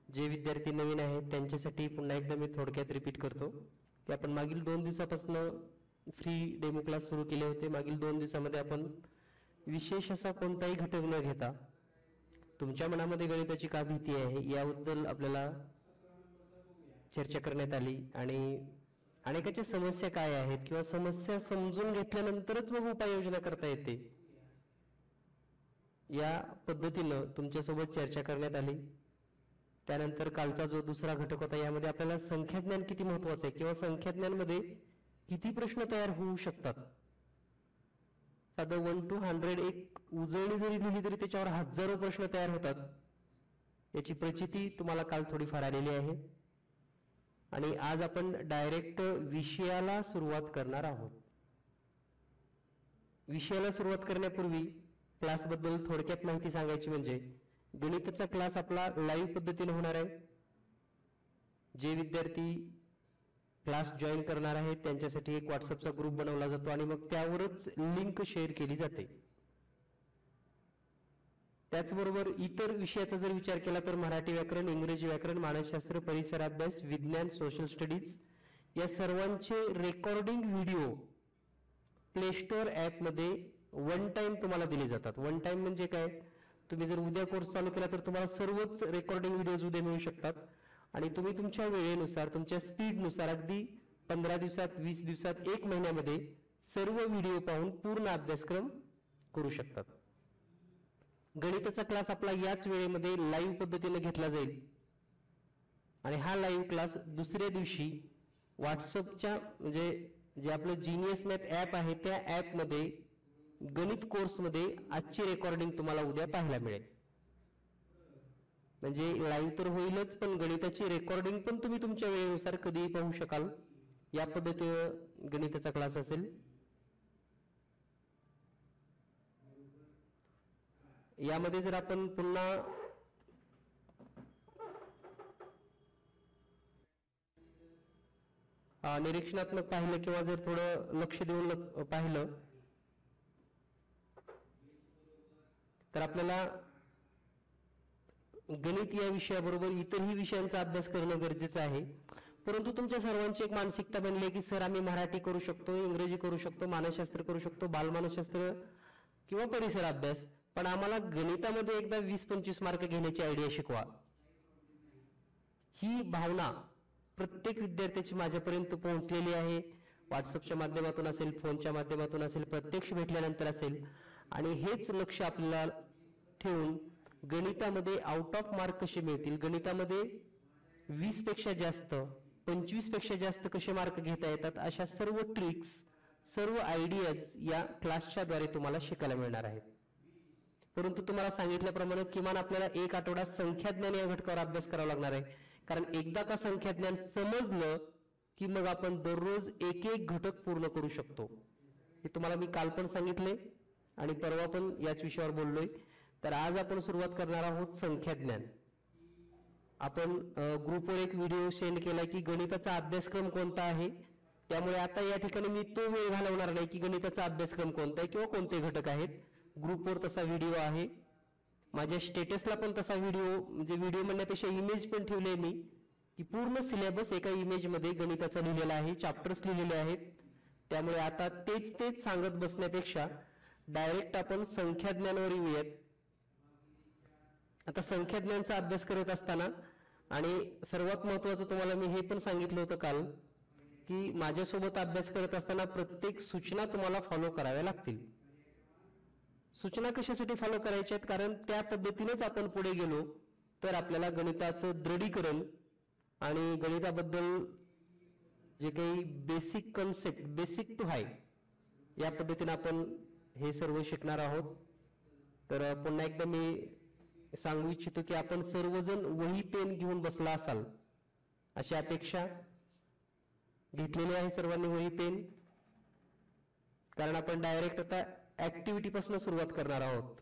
जे विद्यार्थी नवीन आहेत त्यांच्यासाठी पुन्हा एकदा मी थोडक्यात रिपीट करतो की आपण मागील 2 दिवसापासून फ्री डेमो क्लास सुरू केले होते. मागील 2 दिवसामध्ये आपण विशेष असा कोणताही घटक न घेता तुमच्या मनामध्ये गणिताची का भीती आहे याबद्दल आपल्याला चर्चा करण्यात आली आणि अनेकाच्या समस्या काय आहेत किंवा समस्या समजून घेतल्यानंतरच मग उपाययोजना करता येते या पद्धतीनं तुमच्यासोबत चर्चा करण्यात आली. त्यानंतर कालचा जो दुसरा घटक होता यामध्ये आपल्याला संख्याज्ञान किती महत्वाचं आहे किंवा संख्याज्ञानमध्ये किती प्रश्न तयार होऊ शकतात. साधं 1 to 100 एक उजळणी जरी लिहिली तरी त्याच्यावर हजारो प्रश्न तयार होतात. याची प्रचिती तुम्हाला काल थोडीफार आलेली आहे आणि आज आपण डायरेक्ट विषयाला सुरुवात करणार आहोत. विषयाला सुरुवात करण्यापूर्वी क्लासबद्दल थोडक्यात माहिती सांगायची म्हणजे गणिताचा क्लास आपला लाईव्ह पद्धतीने होणार आहे. जे विद्यार्थी क्लास जॉईन करणार आहेत त्यांच्यासाठी एक व्हॉट्सअपचा ग्रुप बनवला जातो आणि मग त्यावरच लिंक शेअर केली जाते. त्याचबरोबर इतर विषयाचा जर विचार केला तर मराठी व्याकरण, इंग्रजी व्याकरण, मानसशास्त्र, परिसर अभ्यास, विज्ञान, सोशल स्टडीज या सर्वांचे recording video play store app मध्ये वन टाइम तुम्हाला दिले जातात. वन टाइम म्हणजे काय, तुम्ही जर उद्या कोर्स चालू केला तर तुम्हाला सर्वच रेकॉर्डिंग व्हिडिओज उद्या मिळू शकतात आणि तुम्ही तुमच्या वेळेनुसार तुमच्या स्पीडनुसार अगदी 15 दिवसात, 20 दिवसात, 1 महिन्यामध्ये सर्व व्हिडिओ पाहून पूर्ण अभ्यासक्रम करू शकतात. गणिताचा क्लास आपला याच वेळेमध्ये लाईव्ह पद्धतीने घेतला जाईल आणि हा लाईव्ह क्लास दुसऱ्या दिवशी व्हॉट्सअपच्या म्हणजे जे आपलं जीनियस मॅथ ऍप आहे त्या ऍपमध्ये गणित कोर्समध्ये आजची रेकॉर्डिंग तुम्हाला उद्या पाहायला मिळेल. म्हणजे लाईव्ह तर होईलच पण गणिताची रेकॉर्डिंग पण तुम्ही तुमच्या वेळेनुसार कधीही पाहू शकाल. या पद्धतीने गणिताचा क्लास असेल. यामध्ये जर आपण पुन्हा निरीक्षणात्मक पाहिलं किंवा जर थोडं लक्ष देऊन पाहिलं तर आपल्याला गणित या विषयाबरोबर इतरही विषयांचा अभ्यास करणं गरजेचं आहे. परंतु तुमच्या सर्वांची एक मानसिकता बनली की सर आम्ही मराठी करू शकतो, इंग्रजी करू शकतो, मानसशास्त्र करू शकतो, बालमानसशास्त्र किंवा परिसर अभ्यास, पण आम्हाला गणितामध्ये एकदा 20-25 मार्क घेण्याची आयडिया शिकवा. ही भावना प्रत्येक विद्यार्थ्याची माझ्यापर्यंत पोहोचलेली आहे. व्हॉट्सअपच्या माध्यमातून असेल, फोनच्या माध्यमातून असेल, प्रत्यक्ष भेटल्यानंतर असेल आणि हेच लक्ष आपल्याला ठेवून गणितामध्ये आउट ऑफ मार्क कसे मिळतील, गणितामध्ये 20 पेक्षा जास्त, 25 पेक्षा जास्त कसे मार्क घेता येतात, अशा सर्व ट्रिक्स, सर्व आयडियाज या क्लासच्या द्वारे तुम्हाला शिकायला मिळणार आहेत. परंतु तुम्हाला सांगितल्याप्रमाणे किमान आपल्याला 1 आठवडा संख्याज्ञान या घटकावर अभ्यास करावा लागणार आहे. कारण एकदा का संख्याज्ञान समजलं की मग आपण दररोज एक एक घटक पूर्ण करू शकतो. हे तुम्हाला मी काल पण सांगितले आणि परवा पण याच विषयावर बोललोय. तर आज आपण सुरुवात करणार आहोत संख्याज्ञान. आपण ग्रुपवर एक व्हिडिओ सेंड केला की गणिताचा अभ्यासक्रम कोणता आहे, त्यामुळे आता या ठिकाणी मी तो वेळ घालवणार नाही की गणिताचा अभ्यासक्रम कोणता आहे किंवा कोणते घटक आहेत. ग्रुपवर तसा व्हिडिओ आहे, माझ्या स्टेटसला पण तसा व्हिडिओ, म्हणजे व्हिडिओ म्हणण्यापेक्षा इमेज पण ठेवले मी की पूर्ण सिलेबस एका इमेजमध्ये गणिताचा लिहिलेला आहे, चॅप्टर्स लिहिलेले आहेत. त्यामुळे आता तेच सांगत बसण्यापेक्षा डायरेक्ट आपण संख्याज्ञानावर येऊयात. आता संख्याज्ञानचा अभ्यास करत असताना आणि सर्वात महत्वाचं तुम्हाला मी हे पण सांगितलं होतं काल की माझ्यासोबत अभ्यास करत असताना प्रत्येक सूचना तुम्हाला फॉलो कराव्या लागतील. सूचना कशासाठी फॉलो करायच्या आहेत, कारण त्या पद्धतीनेच आपण पुढे गेलो तर आपल्याला गणिताचं दृढीकरण आणि गणिताबद्दल जे काही basic concept, basic to high या पद्धतीने आपण हे सर्व शिकणार आहोत. तर पुन्हा एकदा मी सांगू इच्छितो की आपण सर्वजण वही पेन घेऊन बसला असाल अशी अपेक्षा. घेतलेली आहे सर्वांनी वही पेन, कारण आपण डायरेक्ट आता ऍक्टिव्हिटी पासून सुरुवात करणार आहोत.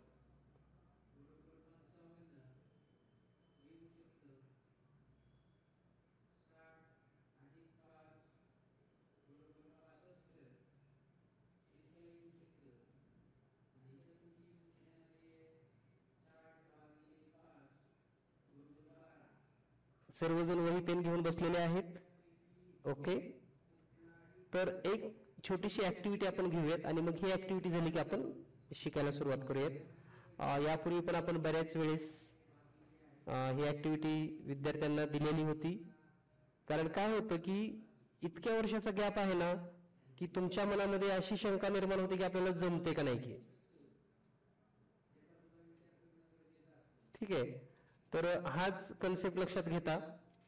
सर्वजण वही पेन घेऊन बसलेले आहेत? ओके. तर एक छोटीशी ऍक्टिव्हिटी आपण घेऊयात आणि मग ही ऍक्टिव्हिटी झाली की आपण शिकायला सुरुवात करूयात. यापूर्वी पण आपण बऱ्याच वेळेस ही ऍक्टिव्हिटी विद्यार्थ्यांना दिलेली होती. कारण काय होतं की इतक्या वर्षाचा गॅप आहे ना की तुमच्या मनामध्ये अशी शंका निर्माण होते की आपल्याला जमते का नाही की. ठीक आहे. तर हाच कन्सेप्ट लक्षात घेता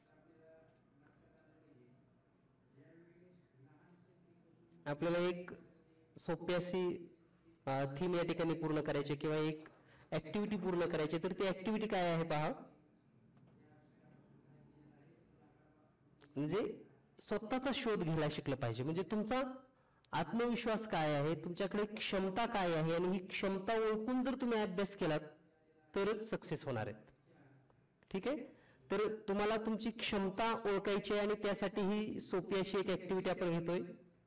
आपल्याला एक सोपी अशी थीम या ठिकाणी पूर्ण करायची किंवा एक ऍक्टिव्हिटी पूर्ण करायची. तर ती ऍक्टिव्हिटी काय आहे पहा. म्हणजे स्वतःचा शोध घ्यायला शिकलं पाहिजे. म्हणजे तुमचा आत्मविश्वास काय आहे, तुमच्याकडे क्षमता काय आहे आणि ही क्षमता ओळखून जर तुम्ही अभ्यास केलात तरच सक्सेस होणार आहेत. ठीक आहे. तर तुम्हाला तुमची क्षमता ओळखायची आहे आणि त्यासाठी ही सोपी अशी एक ऍक्टिव्हिटी आपण घेतोय.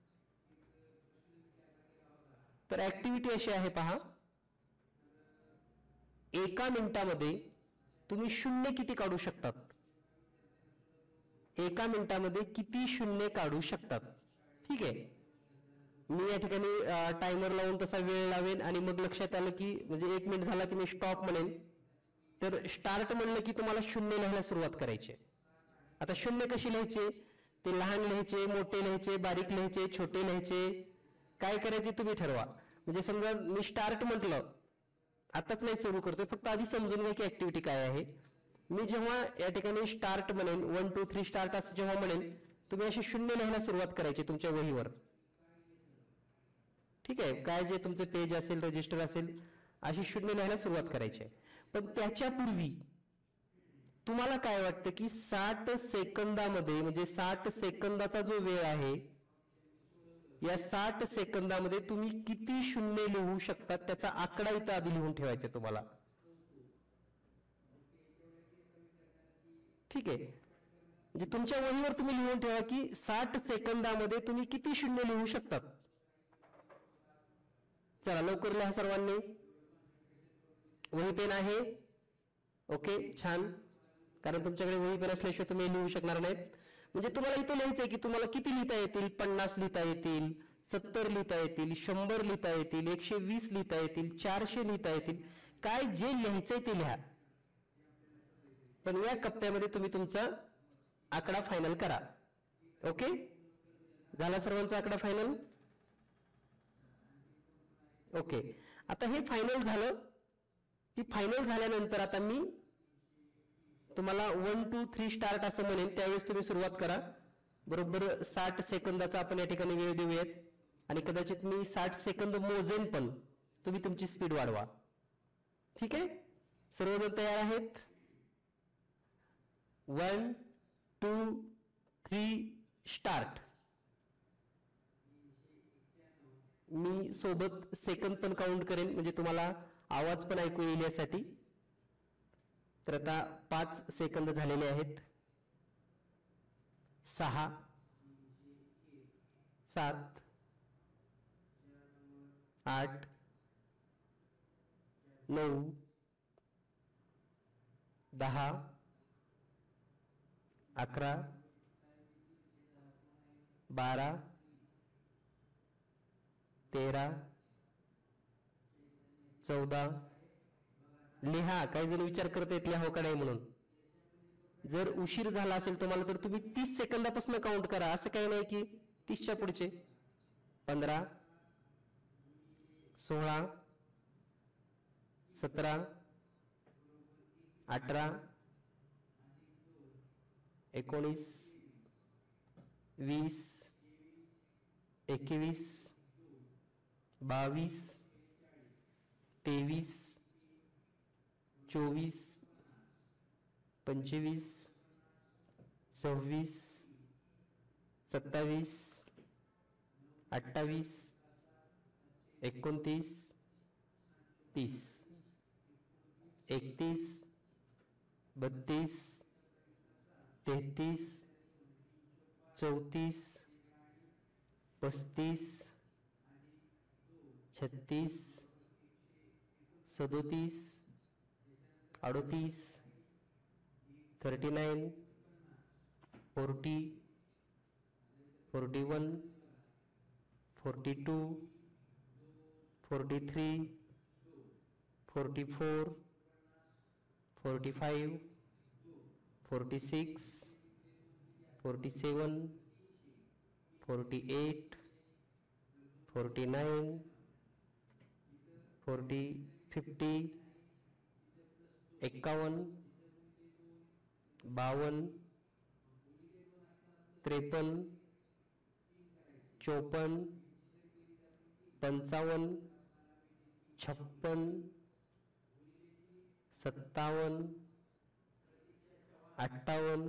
तर ऍक्टिव्हिटी अशी आहे पहा. एका मिनिटामध्ये तुम्ही शून्य किती काढू शकतात? एका मिनिटामध्ये किती शून्य काढू शकतात? ठीक आहे. मी या ठिकाणी टायमर लावून तसा वेळ लावेन आणि मग लक्षात आलं की म्हणजे 1 मिनिट झाला की मी स्टॉप म्हणेन. तर स्टार्ट म्हणलं की तुम्हाला शून्य लिहायला सुरुवात करायची. आता शून्य कशी लिहायचे? ते लहान लिहायचे, मोठे लिहायचे, बारीक लिहायचे, छोटे लिहायचे, काय करायचे तुम्ही ठरवा. म्हणजे समजा मी स्टार्ट म्हटलं, आताच नाही सुरू करतोय, फक्त आधी समजून घ्या की ऍक्टिव्हिटी काय आहे. मी जेव्हा या ठिकाणी स्टार्ट म्हणेन 1 2 3 स्टार्ट असं जेव्हा म्हणेन तुम्ही अशी शून्य लिहायला सुरुवात करायची तुमच्या वहीवर. ठीक आहे. काय जे तुमचं पेज असेल, रजिस्टर असेल, अशी शून्य लिहायला सुरुवात करायची. पण त्याच्यापूर्वी तुम्हाला काय वाटतं की 60 सेकंदामध्ये म्हणजे 60 सेकंदाचा जो वेळ आहे या 60 सेकंदामध्ये तुम्ही किती शून्य लिहू शकतात त्याचा आकडा इथं आधी लिहून ठेवायचा तुम्हाला. ठीक आहे. म्हणजे तुमच्या वहीवर तुम्ही लिहून ठेवा की 60 सेकंदामध्ये तुम्ही किती शून्य लिहू शकतात. चला लवकर लिहा सर्वांनी. वही पेन आहे? ओके, छान. कारण तुमच्याकडे वही पेन असल्याशिवाय तुम्ही लिहू शकणार नाहीत. म्हणजे तुम्हाला इथे लिहायचंय की तुम्हाला किती लिहिता येतील. 50 लिहिता येतील, 70 लिहिता येतील, 100 लिहिता येतील, 120 लिहिता येतील, 400 लिहिता येतील. काय जे लिहायचंय ते लिहा. पण या कप्प्यामध्ये तुम्ही तुमचा आकडा फायनल करा. ओके, झाला सर्वांचा आकडा फायनल? ओके. आता हे फायनल झालं की फायनल झाल्यानंतर आता मी तुम्हाला 1 2 3 स्टार्ट असं म्हणेन, त्यावेळेस तुम्ही सुरुवात करा. बरोबर 60 सेकंदाचा आपण या ठिकाणी वेळ देऊयात आणि कदाचित मी 60 सेकंद मोजेन पण तुम्ही तुमची स्पीड वाढवा. ठीक आहे. सर्वजण तयार आहेत? 1 2 3 स्टार्ट. मी सोबत सेकंद पण काउंट करेन म्हणजे तुम्हाला आवाज पण ऐकू येईल यासाठी. तर आता 5 सेकंद झालेले आहेत. 6 7 8 9 10 11 12 13 14. लिहा. काही जण विचार करत आहेत लिहावं का नाही म्हणून. जर उशीर झाला असेल तुम्हाला तर तुम्ही 30 सेकंदापासून काउंट करा. असं काही नाही की 30च्या पुढचे. 15 16 17 18 19 20 21 22 23 24 25 26 27 28 29 30 31 32 33 34 35 36 37 38 39 40, 41, 42, 43, 44, 45, 46, 47, 48, 49, 40, 50, 51, 52, 53, 54, 55, 56, 57, 58,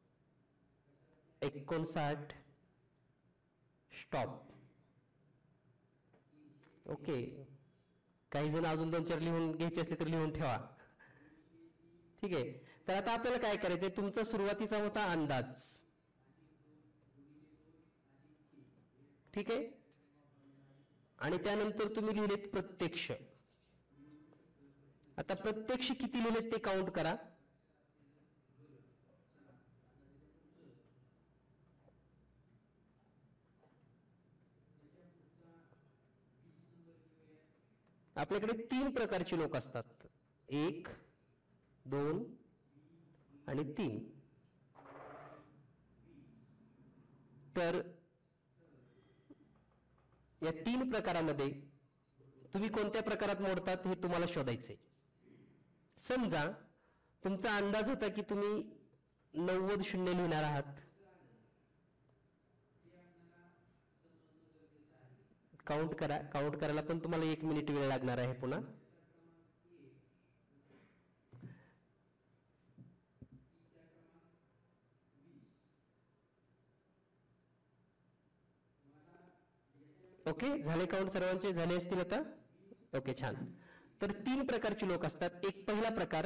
59, स्टॉप. ओके, काही जण अजून 2-4 लिहून घ्यायचे असले तर लिहून ठेवा. ठीक आहे. तर आता आपल्याला काय करायचंय, तुमचा सुरुवातीचा होता अंदाज. ठीक आहे. आणि त्यानंतर तुम्ही लिहिलेत प्रत्यक्ष. आता प्रत्यक्ष किती लिहिलेत ते काउंट करा. आपल्याकडे 3 प्रकारचे लोक असतात, 1, 2 आणि 3. तर या 3 प्रकारामध्ये तुम्ही कोणत्या प्रकारात मोडतात हे तुम्हाला शोधायचंय. समजा तुमचा अंदाज होता की तुम्ही 90 शून्य लिहिणार आहात. काउंट करा. काउंट करायला पण तुम्हाला 1 मिनिट वेळ लागणार आहे पुन्हा. ओके, झाले काउंट सर्वांचे? झाले असतील आता? ओके, छान. तर 3 प्रकारचे लोक असतात. एक पहिला प्रकार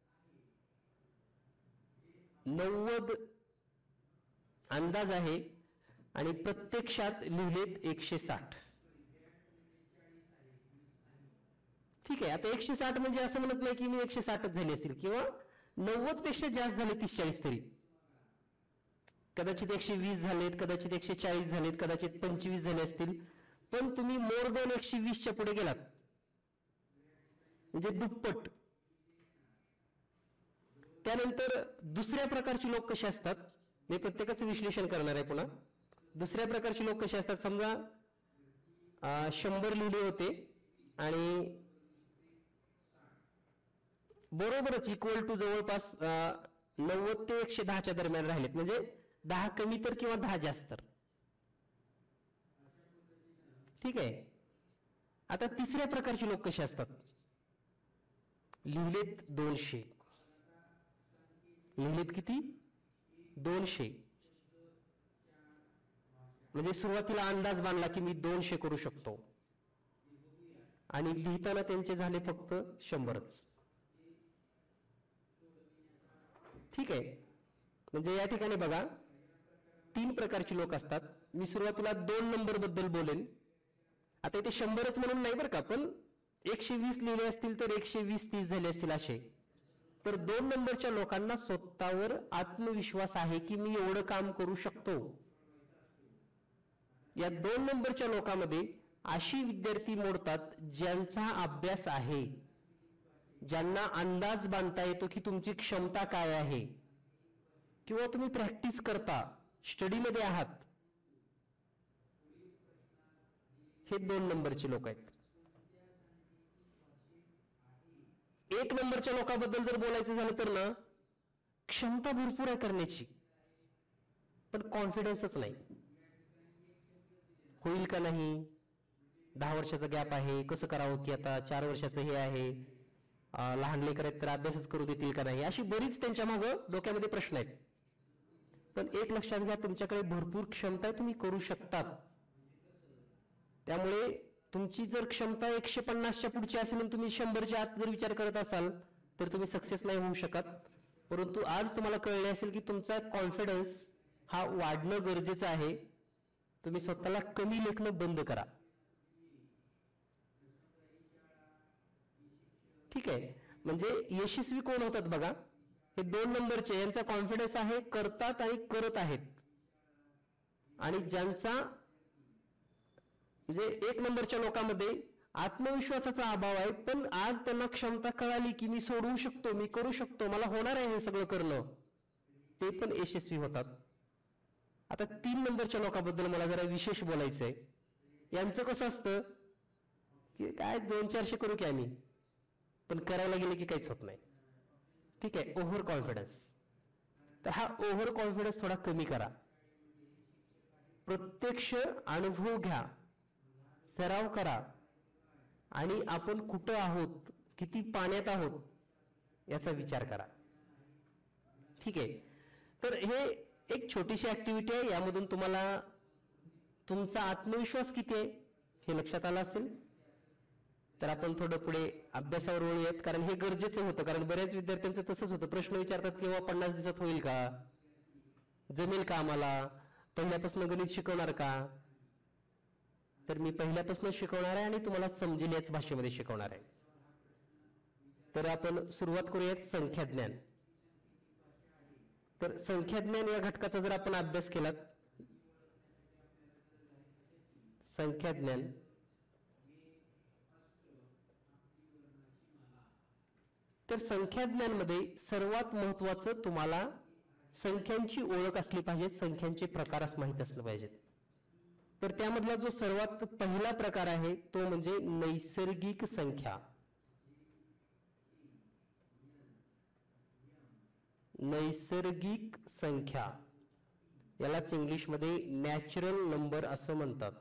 90 अंदाज आहे आणि प्रत्यक्षात लिहिलेत 160. ठीक आहे. आता 160 म्हणजे असं म्हणत नाही की मी 160च झाले असतील, किंवा 90 पेक्षा जास्त झाले, 30-40 तरी. कदाचित 120 झालेत, कदाचित 140 झालेत, कदाचित 25 झाले असतील. पण तुम्ही मोर दॅन 120च्या पुढे गेलात म्हणजे दुप्पट. त्यानंतर दुसऱ्या प्रकारचे लोक कसे असतात, मी प्रत्येकाचं विश्लेषण करणार आहे पुन्हा. दुसऱ्या प्रकारचे लोक कसे असतात, समजा 100 लिहिले होते आणि बरोबरच इक्वल टू जवळपास 90 ते 110च्या दरम्यान राहिलेत, म्हणजे 10 कमी तर किंवा 10 जास्त. ठीक आहे. आता तिसऱ्या प्रकारचे लोक कसे असतात, लिहिलेत 200. लिहिलेत किती? 200. म्हणजे सुरुवातीला अंदाज बांधला की मी 200 करू शकतो आणि लिहिताना त्यांचे झाले फक्त 100च. ठीक आहे. म्हणजे या ठिकाणी बघा 3 प्रकारचे लोक असतात. मी सुरुवातीला 2 नंबर बद्दल बोलेन. आता इथे 100च म्हणून नाही बरं का, पण 120 लिहिले असतील तर 120-30 झाले असतील असे. तर 2 नंबरच्या लोकांना स्वतःवर आत्मविश्वास आहे की मी एवढं काम करू शकतो. या 2 नंबरच्या लोकांमध्ये अशी विद्यार्थी मोडतात ज्यांचा अभ्यास आहे, ज्यांना अंदाज बांधता येतो की तुमची क्षमता काय आहे, किंवा तुम्ही प्रॅक्टिस करता, स्टडीमध्ये आहात. हे 2 नंबरचे लोक आहेत. 1 नंबरच्या लोकांबद्दल जर बोलायचं झालं तर ना, क्षमता भरपूर आहे करण्याची, पण कॉन्फिडन्सच नाही. होईल का नाही, 10 वर्षाचा गॅप आहे, कसं करावं की आता 4 वर्षाचं हे आहे, लहान लेकर आहेत तर अभ्यासच करू देतील का नाही, अशी बरीच त्यांच्या मागं डोक्यामध्ये प्रश्न आहेत. पण एक लक्षात घ्या, तुमच्याकडे भरपूर क्षमता आहे, तुम्ही करू शकतात. त्यामुळे तुमची जर क्षमता 150च्या पुढची असेल आणि तुम्ही 100च्या आत जर विचार करत असाल तर तुम्ही सक्सेस नाही होऊ शकत. परंतु आज तुम्हाला कळले असेल की तुमचा कॉन्फिडन्स हा वाढणं गरजेचं आहे. तुम्ही स्वतःला कमी लेखणं बंद करा. ठीक आहे. म्हणजे यशस्वी कोण होतात बघा, हे 2 नंबरचे यांचा कॉन्फिडन्स आहे करतात आणि करत आहेत, आणि ज्यांचा म्हणजे 1 नंबरच्या लोकांमध्ये आत्मविश्वासाचा अभाव आहे, पण आज त्यांना क्षमता कळाली की मी सोडवू शकतो, मी करू शकतो, मला होणार आहे हे सगळं करणं, ते पण यशस्वी होतात. आता 3 नंबरच्या लोकांबद्दल मला जरा विशेष बोलायचंय. यांचं कसं असतं की काय 2-400 करू की आम्ही, पण करायला गेले की काहीच होत नाही. ठीक आहे, ओव्हर कॉन्फिडन्स. तर हा ओव्हर कॉन्फिडन्स थोडा कमी करा. प्रत्यक्ष अनुभव घ्या, सराव करा, आणि आपण कुठं आहोत, किती पाण्यात आहोत याचा विचार करा. ठीक आहे, तर हे एक छोटीशी ऍक्टिव्हिटी आहे. यामधून तुम्हाला तुमचा आत्मविश्वास किती आहे हे लक्षात आलं असेल. तर आपण थोडं पुढे अभ्यासावर वळूयात, कारण हे गरजेचं होतं. कारण बऱ्याच विद्यार्थ्यांचं तसंच होतं, प्रश्न विचारतात किंवा 50 दिवसात होईल का, जमेल का आम्हाला, पहिल्यापासून गणित शिकवणार का. तर मी पहिल्यापासून शिकवणार आहे आणि तुम्हाला समजेल याच भाषेमध्ये शिकवणार आहे. तर आपण सुरुवात करूयात संख्याज्ञान. तर संख्याज्ञान या घटकाचा जर आपण अभ्यास केला, संख्याज्ञान तर संख्याज्ञानमध्ये सर्वात महत्वाचं तुम्हाला संख्यांची ओळख असली पाहिजे, संख्यांचे प्रकार माहित असले पाहिजेत. तर त्यामधला जो सर्वात पहिला प्रकार आहे तो म्हणजे नैसर्गिक संख्या. नैसर्गिक संख्या यालाच इंग्लिशमध्ये नॅचरल नंबर असं म्हणतात.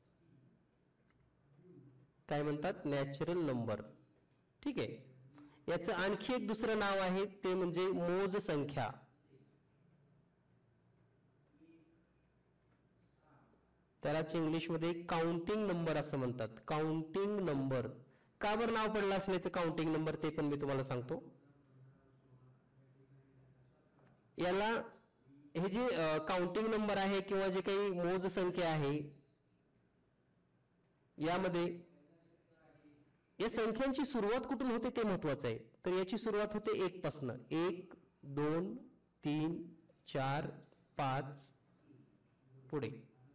काय म्हणतात? Natural number. ठीक आहे, याचं आणखी एक दुसरं नाव आहे ते म्हणजे मोज संख्या. त्यालाच इंग्लिशमध्ये काउंटिंग नंबर असं म्हणतात. Counting number. का बरं नाव पडलं असल्याचं काउंटिंग नंबर ते पण मी तुम्हाला सांगतो. याला हे जे काउंटिंग नंबर आहे किंवा जे काही मोज संख्या आहे, यामध्ये या संख्यांची सुरुवात कुठून होते ते महत्वाचं आहे. तर याची सुरुवात होते 1 पासून. 1, 2, 3, 4, 5 पुढे.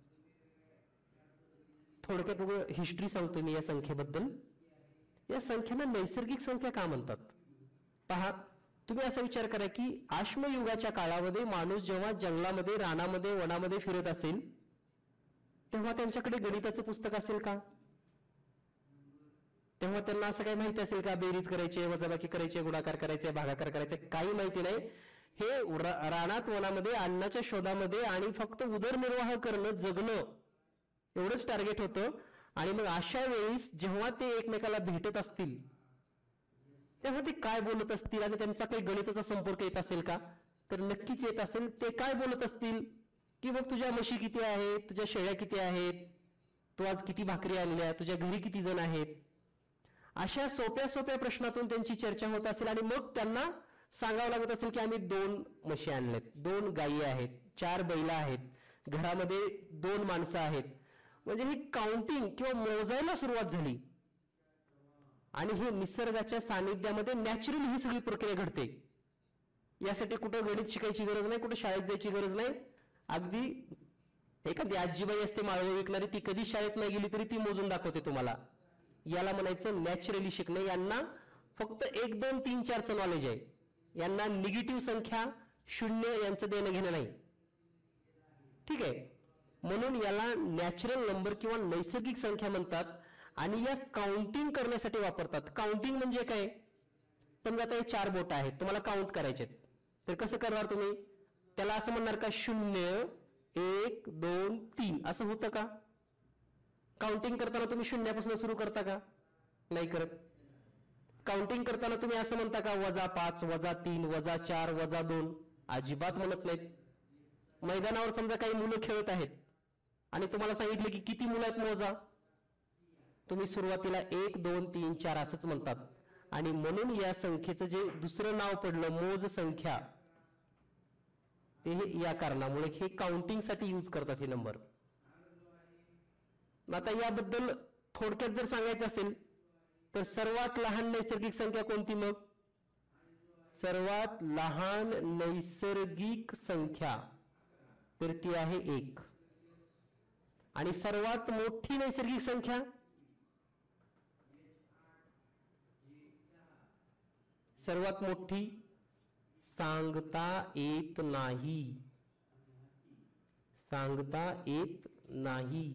थोडक्यात हिस्ट्री सांगतो मी या संख्येबद्दल. या संख्यांना नैसर्गिक संख्या का म्हणतात? पहा, तुम्ही असा विचार करा की अश्मयुगाच्या काळामध्ये माणूस जेव्हा जंगलामध्ये, रानामध्ये, वनामध्ये फिरत असेल तेव्हा त्यांच्याकडे गणिताचं पुस्तक असेल का? तेव्हा त्यांना असं काही माहिती असेल का? बेरीज करायचे, वजाबाकी करायचे, गुणाकार करायचे, भागाकार करायचे, काही माहिती नाही. हे रानात, वनामध्ये, अन्नाच्या शोधामध्ये आणि फक्त उदरनिर्वाह करणं, जगणं एवढंच टार्गेट होतं. आणि मग अशा वेळेस जेव्हा ते एकमेकाला भेटत असतील तेव्हा ते काय बोलत असतील आणि त्यांचा काही गणिताचा संपर्क येत असेल का? तर नक्कीच येत असेल. ते काय बोलत असतील की बघ तुझ्या म्हशी किती आहेत, तुझ्या शेळ्या किती आहेत, तू आज किती भाकरी आणल्या, तुझ्या घरी किती जण आहेत. अशा सोप्या सोप्या प्रश्नातून त्यांची चर्चा होत असेल आणि मग त्यांना सांगावं लागत असेल की आम्ही 2 म्हशी आणल्यात, 2 गायी आहेत, 4 बैल आहेत, घरामध्ये 2 माणसं आहेत. म्हणजे ही काउंटिंग किंवा मोजायला सुरुवात झाली. आणि हे निसर्गाच्या सानिध्यामध्ये नॅचरली ही सगळी प्रक्रिया घडते. यासाठी कुठं गणित शिकायची गरज नाही, कुठं शाळेत जायची गरज नाही. अगदी एखादी आजीबाई असते माळव विकणारी, ती कधी शाळेत नाही गेली तरी ती मोजून दाखवते तुम्हाला. याला म्हणायचं नॅचरली शिकणे. यांना फक्त 1, 2, 3, 4चं नॉलेज आहे. यांना निगेटिव्ह संख्या, 0 यांचं देणं घेणं नाही. ठीक आहे, म्हणून याला नॅचरल नंबर किंवा नैसर्गिक संख्या म्हणतात. आणि या काउंटिंग करण्यासाठी वापरतात. काउंटिंग म्हणजे काय? समजा आता हे 4 बोट आहेत, तुम्हाला काउंट करायचे, तर कसं करणार तुम्ही? त्याला असं म्हणणार का 0, 1, 2, 3 असं होतं का? काउंटिंग करताना तुम्ही 0पासून सुरू करता का? नाही करत. काउंटिंग करताना तुम्ही असं म्हणता का -5, -3, -4, -2? अजिबात म्हणत नाहीत. मैदानावर समजा काही मुलं खेळत आहेत आणि तुम्हाला सांगितले की किती मुलं आहेत मोजा, तुम्ही सुरुवातीला 1, 2, 3, 4 असंच म्हणतात. आणि म्हणून या संख्येचं जे दुसरं नाव पडलं मोज संख्या, ते या कारणामुळे हे काउंटिंग साठी यूज करतात हे नंबर. आता याबद्दल थोडक्यात जर सांगायचं असेल तर सर्वात लहान नैसर्गिक संख्या कोणती? मग सर्वात लहान नैसर्गिक संख्या तर ती आहे 1. आणि सर्वात मोठी नैसर्गिक संख्या सर्वात मोठी सांगता येत नाही. सांगता येत नाही.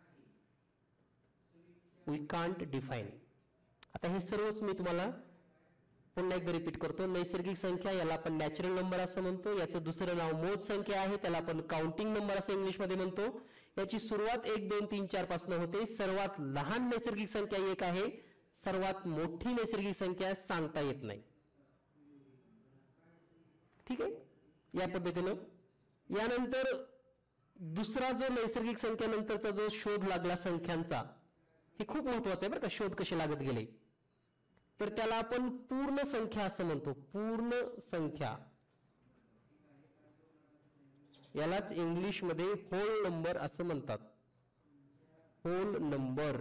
We can't define. आता हे सर्वच मी तुम्हाला पुन्हा एकदा रिपीट करतो. नैसर्गिक संख्या याला आपण नॅचरल नंबर असं म्हणतो. याचं दुसरं नाव मोज संख्या आहे, त्याला आपण काउंटिंग नंबर असं इंग्लिशमध्ये म्हणतो. याची सुरुवात 1 2 3 4 पासून होते. सर्वात लहान नैसर्गिक संख्या 1 आहे. सर्वात मोठी नैसर्गिक संख्या सांगता येत नाही. ठीक आहे, या पद्धतीनं. यानंतर दुसरा जो नैसर्गिक संख्यानंतरचा जो शोध लागला संख्यांचा, हे खूप महत्वाचं आहे बरं का. शोध कसे लागत गेले तर त्याला आपण पूर्ण संख्या असं म्हणतो. पूर्ण संख्या, यालाच इंग्लिश मध्ये होल नंबर असं म्हणतात. Whole number.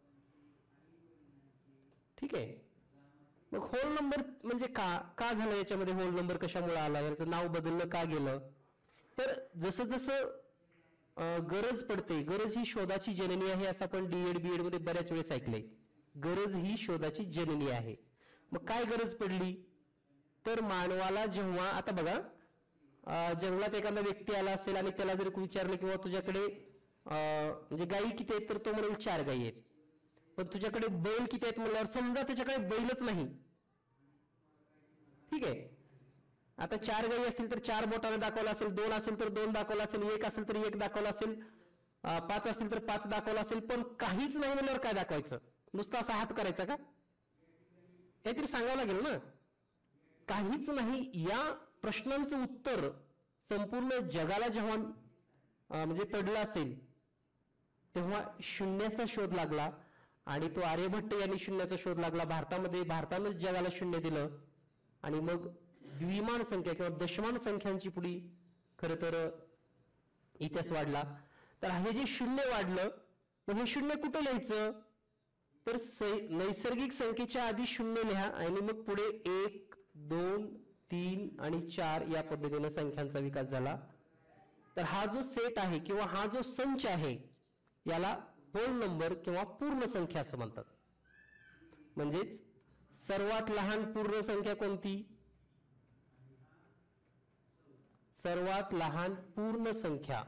ठीक आहे. मग होल नंबर म्हणजे का झालं याच्यामध्ये? होल नंबर कशामुळे आला? याचं नाव बदललं का गेलं? तर जसं जसं गरज पडते, गरज ही शोधाची जननी आहे असं आपण डीएड बीएड मध्ये बऱ्याच वेळेस ऐकलंय. गरज ही शोधाची जननी आहे. मग काय गरज पडली तर मानवाला जेव्हा, आता बघा, जंगलात एखादा व्यक्ती आला असेल आणि त्याला जर विचारलं किंवा तुझ्याकडे म्हणजे गायी किती आहेत तर तो म्हणेल 4 गायी आहेत. पण तुझ्याकडे बैल किती आहेत म्हणल्यावर समजा त्याच्याकडे बैलच नाही. ठीक आहे. आता 4 गायी असतील तर 4 बोटाने दाखवला असेल, 2 असेल तर 2 दाखवला असेल, 1 असेल तर 1 दाखवला असेल, 5 असेल तर 5 दाखवला असेल. पण काहीच नाही म्हणल्यावर काय दाखवायचं? नुसता असा हात करायचा का? काहीतरी सांगावं लागेल ना. काहीच नाही. या प्रश्नांचं उत्तर संपूर्ण जगाला जेव्हा म्हणजे पडलं असेल तेव्हा शून्याचा शोध लागला आणि तो आर्यभट्ट यांनी शून्याचा शोध लागला. भारतानं जगाला शून्य दिलं आणि मग द्विमान संख्या किंवा दशमान संख्यांची पुढे खरं तर इतिहास वाढला. तर हे जे शून्य वाढलं, मग हे शून्य कुठं लिहायचं तर नैसर्गिक संख्येच्या आधी शून्य लिहा आणि मग पुढे 1 2 3 आणि 4 या पद्धतीने संख्यांचा विकास झाला. तर हा जो सेट आहे किंवा हा जो संच आहे याला होल नंबर किंवा पूर्ण संख्या असं म्हणतात. म्हणजेच सर्वात लहान पूर्ण संख्या कोणती? सर्वात लहान पूर्ण संख्या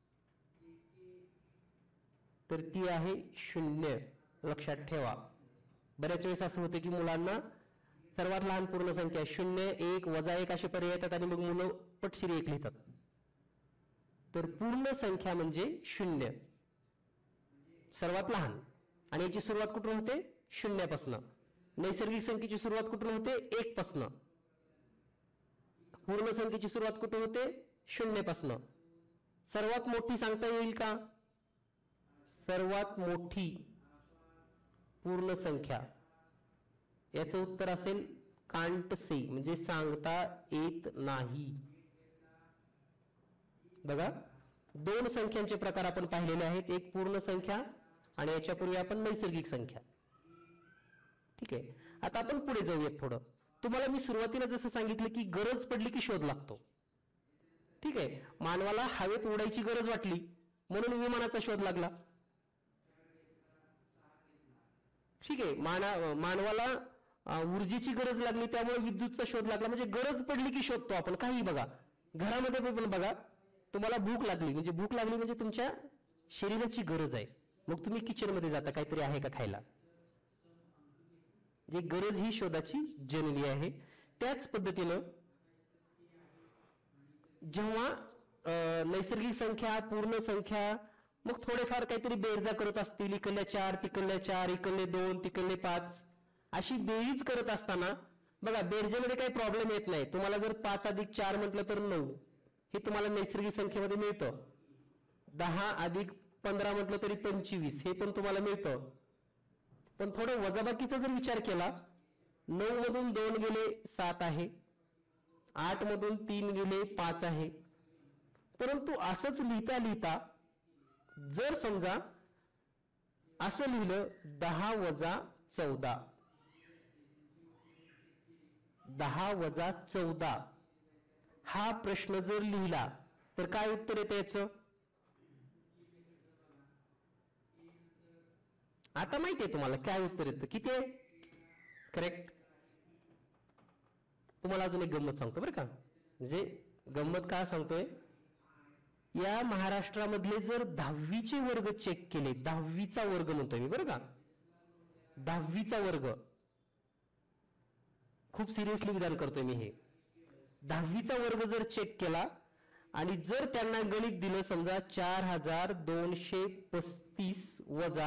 तर ती आहे 0. लक्षात ठेवा. बऱ्याच वेळेस असं होतं की मुलांना सर्वात लहान पूर्ण संख्या 0 1 -1 असे पर्याय येतात आणि मग मुलं पटशिरी 1 लिहितात. तर पूर्ण संख्या म्हणजे 0 सर्वात लहान. आणि याची सुरुवात कुठून होते? 0 पासून. नैसर्गिक संख्येची सुरुवात कुठून होते? 1 पासून. पूर्ण संख्येची सुरुवात कुठून होते? 0 पासून. सर्वात मोठी सांगता येईल का? सर्वात मोठी पूर्ण संख्या, याचं उत्तर असेल कांट से, म्हणजे सांगता येत नाही. बघा, 2 संख्यांचे प्रकार आपण पाहिलेले आहेत. एक पूर्ण संख्या आणि याच्यापूर्वी आपण नैसर्गिक संख्या. ठीक आहे. आता आपण पुढे जाऊयात थोडं. तुम्हाला मी सुरुवातीला जसं सांगितलं की गरज पडली की शोध लागतो. ठीक आहे. मानवाला हवेत उडायची गरज वाटली म्हणून विमानाचा शोध लागला. ठीक आहे. मानवाला ऊर्जेची गरज लागली त्यामुळे विद्युतचा शोध लागला. म्हणजे गरज पडली की शोधतो आपण. काही बघा, घरामध्ये पण बघा, तुम्हाला भूक लागली म्हणजे तुमच्या शरीराची गरज आहे. मग तुम्ही किचन मध्ये जाता, काहीतरी आहे का खायला. जे गरज ही शोधाची जननी आहे. त्याच पद्धतीनं जेव्हा नैसर्गिक संख्या, पूर्ण संख्या, मग थोडेफार काहीतरी बेरजा करत असतील, इकडल्या 4 तिकडल्या 4, इकडले 2 तिकडले 5 अशी बेरीज करत असताना बघा, बेरजेमध्ये काही प्रॉब्लेम येत नाही. तुम्हाला जर 5 + 4 म्हटलं तर 9 हे तुम्हाला नैसर्गिक संख्येमध्ये मिळतं. 10 + 15 म्हटलं तरी 25 हे पण तुम्हाला मिळतं. पण थोडं वजाबाकीचा जर विचार केला, 9 मधून 2 गेले 7 आहे, 8 मधून 3 गेले 5 आहे. परंतु असंच लिहिता लिहिता जर समजा असं लिहिलं 10 - 14, 10-14 हा प्रश्न जर लिहिला तर काय उत्तर येतं याचं? आता माहितीये तुम्हाला काय उत्तर येतं, किती आहे? करेक्ट. तुम्हाला अजून एक गंमत सांगतो बरं का. म्हणजे गंमत का सांगतोय, या महाराष्ट्रामधले जर 10वीचे वर्ग चेक केले, 10वीचा वर्ग म्हणतोय मी बरं का, 10वीचा वर्ग, खूप सिरियसली विधान करतोय मी हे, 10वीचा वर्ग जर चेक केला आणि जर त्यांना गणित दिलं समजा 4235 वजा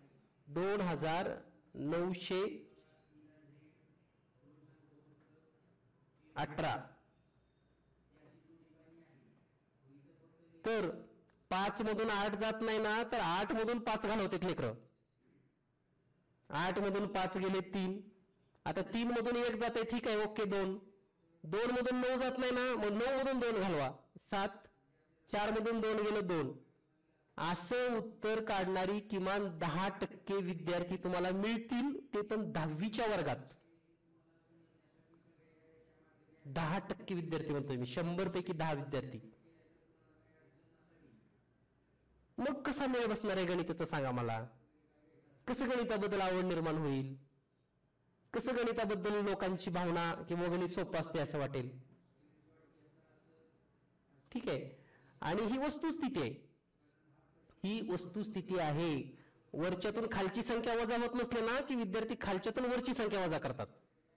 2918, तर 5 मधून 8 जात नाही ना, तर 8 मधून 5 घालवतात लेकरं. 8 मधून 5 गेले 3, आता 3 मधून 1 जाते, ठीक आहे, ओके, 2 मधून 9 जात नाही ना, मग 9 मधून 2 घालवा, 7, 4 मधून 2 गेलं 2. असं उत्तर काढणारी किमान 10% विद्यार्थी तुम्हाला मिळतील, ते पण 10वीच्या वर्गात. 10% विद्यार्थी म्हणतोय मी, 100 पैकी 10 विद्यार्थी. मग कसा मेळ बसणार आहे गणिताचं सांगा मला? कसं गणिताबद्दल आवड निर्माण होईल? कसं गणिताबद्दल लोकांची भावना किंवा गणित सोपं असते असं वाटेल? ठीक आहे. आणि ही वस्तुस्थिती आहे, ही वस्तुस्थिती आहे. वरच्यातून खालची संख्या वजा होत नसले ना की विद्यार्थी खालच्यातून वरची संख्या वजा करतात.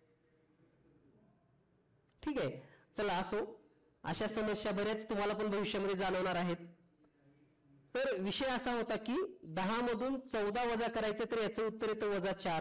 ठीक आहे, चला असो, अशा समस्या बऱ्याच तुम्हाला पण भविष्यामध्ये जाणवणार आहेत. तर विषय असा होता की 10 मधून 14 वजा करायचं, तर याचं उत्तर येतं -4.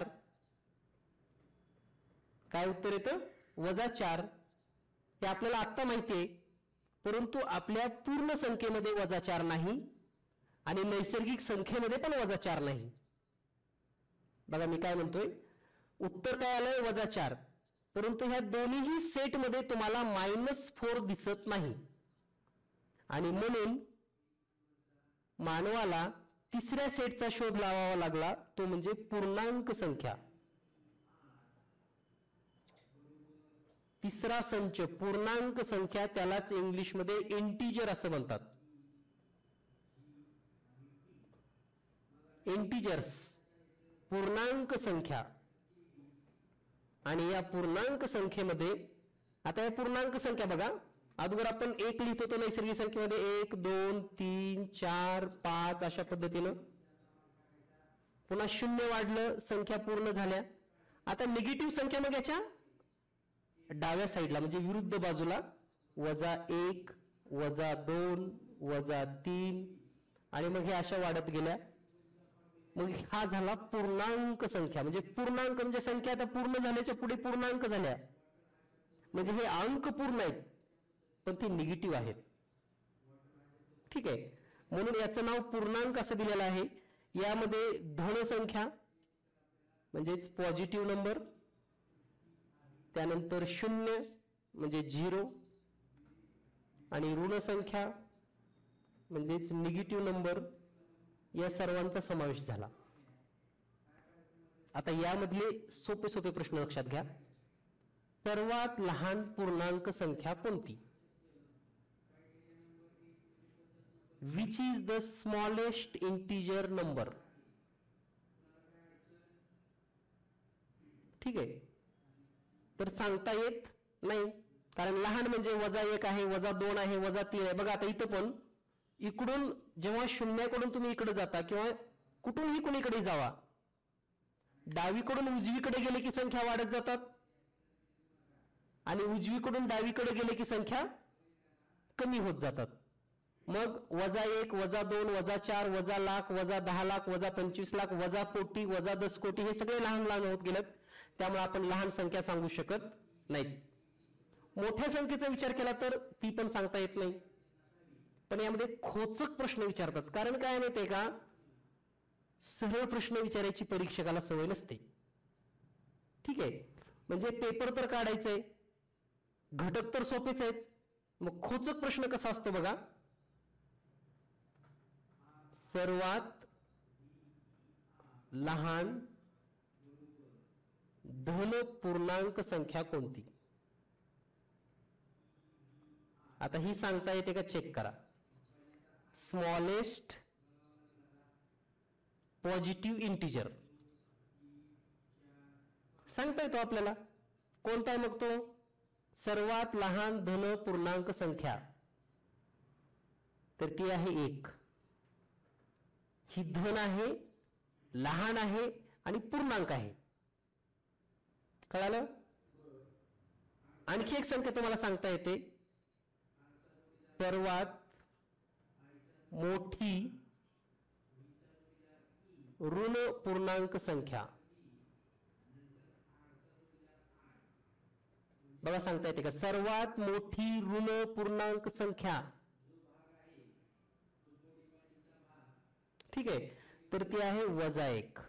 काय उत्तर येतं? -4. ते आपल्याला आत्ता माहिती आहे, परंतु आपल्या पूर्ण संख्येमध्ये -4 नाही आणि नैसर्गिक संख्येमध्ये पण -4 नाही. बघा मी काय म्हणतोय, उत्तर काय आलंय? -4, परंतु ह्या दोन्ही सेटमध्ये तुम्हाला -4 दिसत नाही. आणि म्हणून मानवाला तिसऱ्या सेटचा शोध लावावा लागला, तो म्हणजे पूर्णांक संख्या. तिसरा संच पूर्णांक संख्या, त्यालाच इंग्लिशमध्ये इंटिजर असं म्हणतात. इंटिजर्स, पूर्णांक संख्या. आणि या पूर्णांक संख्येमध्ये, आता या पूर्णांक संख्या बघा, अगोदर आपण 1 लिहित होतो नैसर्गिक संख्येमध्ये, 1 2 3 4 5 अशा पद्धतीनं. पुन्हा 0 वाढलं, संख्या पूर्ण झाल्या. आता निगेटिव्ह संख्या मग याच्या डाव्या साईडला म्हणजे विरुद्ध बाजूला -1 -2 -3 आणि मग हे अशा वाढत गेल्या. मग हा झाला पूर्णांक संख्या. म्हणजे पूर्णांक म्हणजे संख्या आता पूर्ण झाल्याच्या पुढे पूर्णांक झाल्या, म्हणजे हे अंक पूर्ण आहेत पण ते निगेटिव्ह आहेत. ठीक आहे, म्हणून याचं नाव पूर्णांक असं दिलेलं आहे. यामध्ये धन संख्या म्हणजेच पॉझिटिव्ह नंबर, त्यानंतर 0 म्हणजे 0 आणि ऋण संख्या म्हणजेच निगेटिव्ह नंबर, या सर्वांचा समावेश झाला. आता यामधले सोपे सोपे प्रश्न लक्षात घ्या. सर्वात लहान पूर्णांक संख्या कोणती? Which is the smallest integer number? ठीक आहे, तर सांगता येत नाही, कारण लहान म्हणजे -1 आहे, -2 आहे, -3 आहे. बघा आता इथं पण इकडून जेव्हा शून्याकडून तुम्ही इकडे जाता किंवा कुठूनही कुणीकडे जावा, डावीकडून उजवीकडे गेले की संख्या वाढत जातात आणि उजवीकडून डावीकडे गेले की संख्या कमी होत जातात. मग -1 -2 -4 -लाख -10 लाख -25 लाख -कोटी -10 कोटी हे सगळे लहान लहान होत गेलेत. त्यामुळे आपण लहान संख्या सांगू शकत नाहीत. मोठ्या संख्येचा विचार केला तर ती पण सांगता येत नाही. पण यामध्ये खोचक प्रश्न विचारतात. कारण काय माहितीये का, सरळ प्रश्न विचारायची परीक्षकाला सवय नसते. ठीक आहे, म्हणजे पेपर तर काढायचंय, घटक तर सोपेच आहेत, मग खोचक प्रश्न कसा असतो बघा. सर्वात लहान धन पूर्णांक संख्या कोणती? आता ही सांगता येते का चेक करा. स्मॉलेस्ट पॉझिटिव्ह इंटिजर सांगता येतो आपल्याला. कोणता आहे मग तो? सर्वात लहान धन पूर्णांक संख्या, तर ती आहे 1. ही धन आहे, लहान आहे आणि पूर्णांक आहे. कळालं? आणखी एक संख्या तुम्हाला सांगता येते, सर्वात मोठी ऋण पूर्णांक संख्या. बघा सांगता येते का? सर्वात मोठी ऋण पूर्णांक संख्या. ठीक आहे, तर ती आहे -1.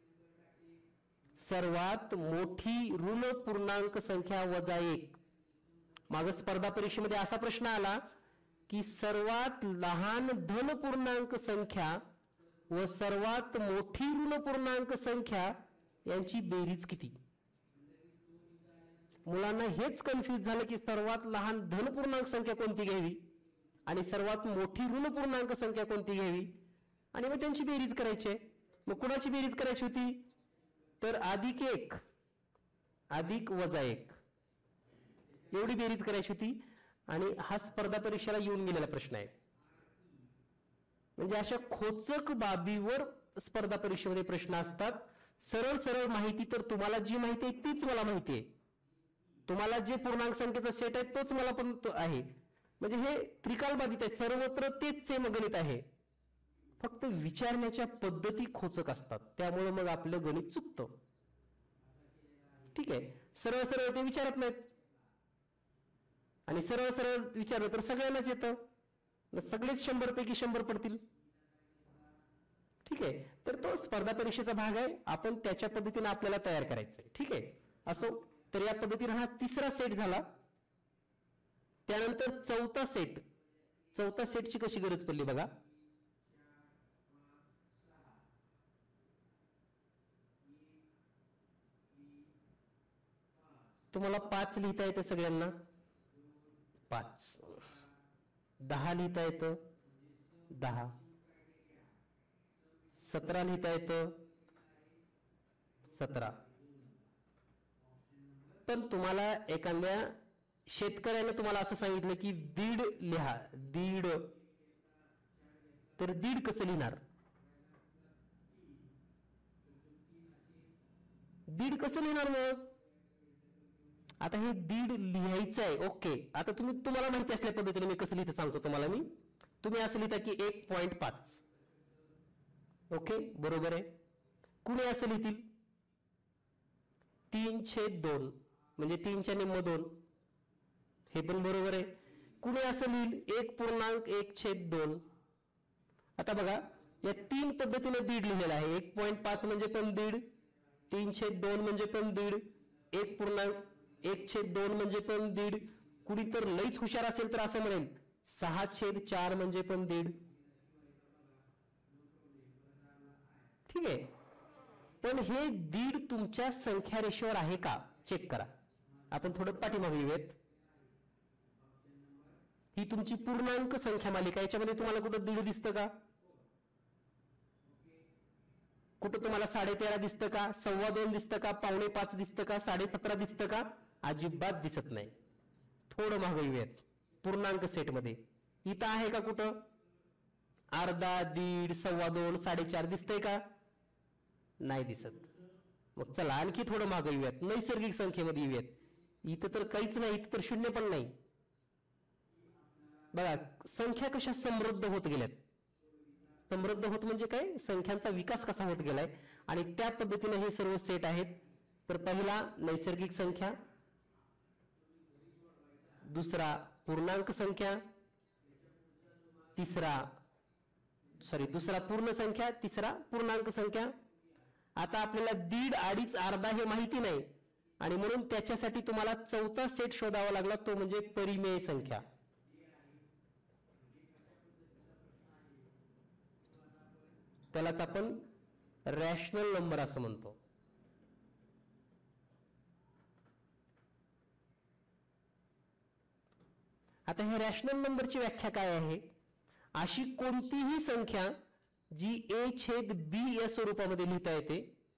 सर्वात मोठी ऋण पूर्णांक संख्या -1. माग स्पर्धा परीक्षेमध्ये असा प्रश्न आला की सर्वात लहान धन पूर्णांक संख्या व सर्वात मोठी ऋण पूर्णांक संख्या यांची बेरीज किती. मुलांना हेच कन्फ्यूज झालं की सर्वात लहान धन पूर्णांक संख्या कोणती घ्यावी आणि सर्वात मोठी ऋण पूर्णांक संख्या कोणती घ्यावी, आणि मग त्यांची बेरीज करायची आहे. मग कुणाची बेरीज करायची होती? तर +1 अधिक -1 एवढी बेरीज करायची होती. आणि हा स्पर्धा परीक्षेला येऊन गेलेला प्रश्न आहे. म्हणजे अशा खोचक बाबीवर स्पर्धा परीक्षेमध्ये प्रश्न असतात. सरळ सरळ माहिती तर तुम्हाला जी माहिती आहे तीच मला माहिती आहे, तुम्हाला जे पूर्णांक संख्येचा सेट आहे तोच मला पण आहे. म्हणजे हे त्रिकालबाधित आहे, सर्वत्र तेच सेम गणित आहे, फक्त विचारण्याच्या पद्धती खोचक असतात, त्यामुळे मग आपलं गणित चुकतं. ठीक आहे, सरळ सरळ ते विचारत नाहीत आणि सरळ सरळ विचारलं तर सगळ्यांनाच येतं, सगळेच 100 पैकी 100 पडतील. ठीक आहे, तर तो स्पर्धा परीक्षेचा भाग आहे, आपण त्याच्या पद्धतीने आपल्याला तयार करायचं आहे. ठीक आहे, असो. तर या पद्धतीने हा तिसरा सेट झाला. त्यानंतर चौथा सेट. चौथा सेटची कशी गरज पडली बघा. तुम्हाला 5 लिहिता येतं सगळ्यांना, 5. 10 लिहिता येतं, 10. 17 लिहिता येतं, 17. पण तुम्हाला एखाद्या शेतकऱ्याने तुम्हाला असं सांगितलं की 1.5 लिहा, 1.5, तर 1.5 कसं लिहिणार? 1.5 कसं लिहिणार मग? आता हे 1.5 लिहायचं आहे, ओके. आता तुम्हाला माहिती असल्या पद्धतीने मी कसं लिहितं सांगतो तुम्हाला मी. तुम्ही असं लिहिता की 1.5. ओके, बरोबर आहे. कुणी असं लिहितील 3/2, म्हणजे 3च्या निम्म 2, हे पण बरोबर आहे. कुणी असं लिहिल 1.1/2. आता बघा या 3 पद्धतीने 1.5 लिहिलेला आहे. 1.5 म्हणजे पण 1.5, 3/2 म्हणजे पण 1.5, 1.1/2 म्हणजे पण 1.5. कुणी तर लईच हुशार असेल तर असं म्हणेल 6/4 म्हणजे पण 1.5. ठीक आहे, पण हे 1.5 तुमच्या संख्या रेषेवर आहे का चेक करा. आपण थोडं पाठीमागे येऊयात. ही तुमची पूर्णांक संख्या मालिका, याच्यामध्ये तुम्हाला कुठं 1.5 दिसतं का? कुठं तुम्हाला 13.5 दिसतं का? 2.25 दिसतं का? 5.25 दिसतं का? 17.5 दिसतं का? अजिबात दिसत नाही. थोडं मागे येऊयात. पूर्णांक सेट मध्ये इथं आहे का कुठं? अर्धा, 1.5, 2.25, 4.5 दिसतंय का? नाही दिसत. मग चला आणखी थोडं मागे येऊयात, नैसर्गिक संख्येमध्ये येऊयात. इथं तर काहीच नाही, इथं तर 0 पण नाही. बघा संख्या कशा समृद्ध होत गेल्यात. समृद्ध होत म्हणजे काय? संख्यांचा विकास कसा होत गेलाय, आणि त्या पद्धतीने हे सर्व सेट आहेत. तर पहिला नैसर्गिक संख्या, दुसरा पूर्णांक संख्या, दुसरा पूर्ण संख्या, तिसरा पूर्णांक संख्या. आता आपल्याला 1.5, 2.5, अर्धा हे माहिती नाही, आणि म्हणून त्याच्यासाठी तुम्हाला चौथा सेट शोधावा लागला, तो म्हणजे परिमेय संख्या. त्यालाच आपण रॅशनल नंबर असं म्हणतो. आता हे रॅशनल नंबरची व्याख्या काय आहे? अशी कोणतीही संख्या जी a छेद b या स्वरूपामध्ये लिहिता येते,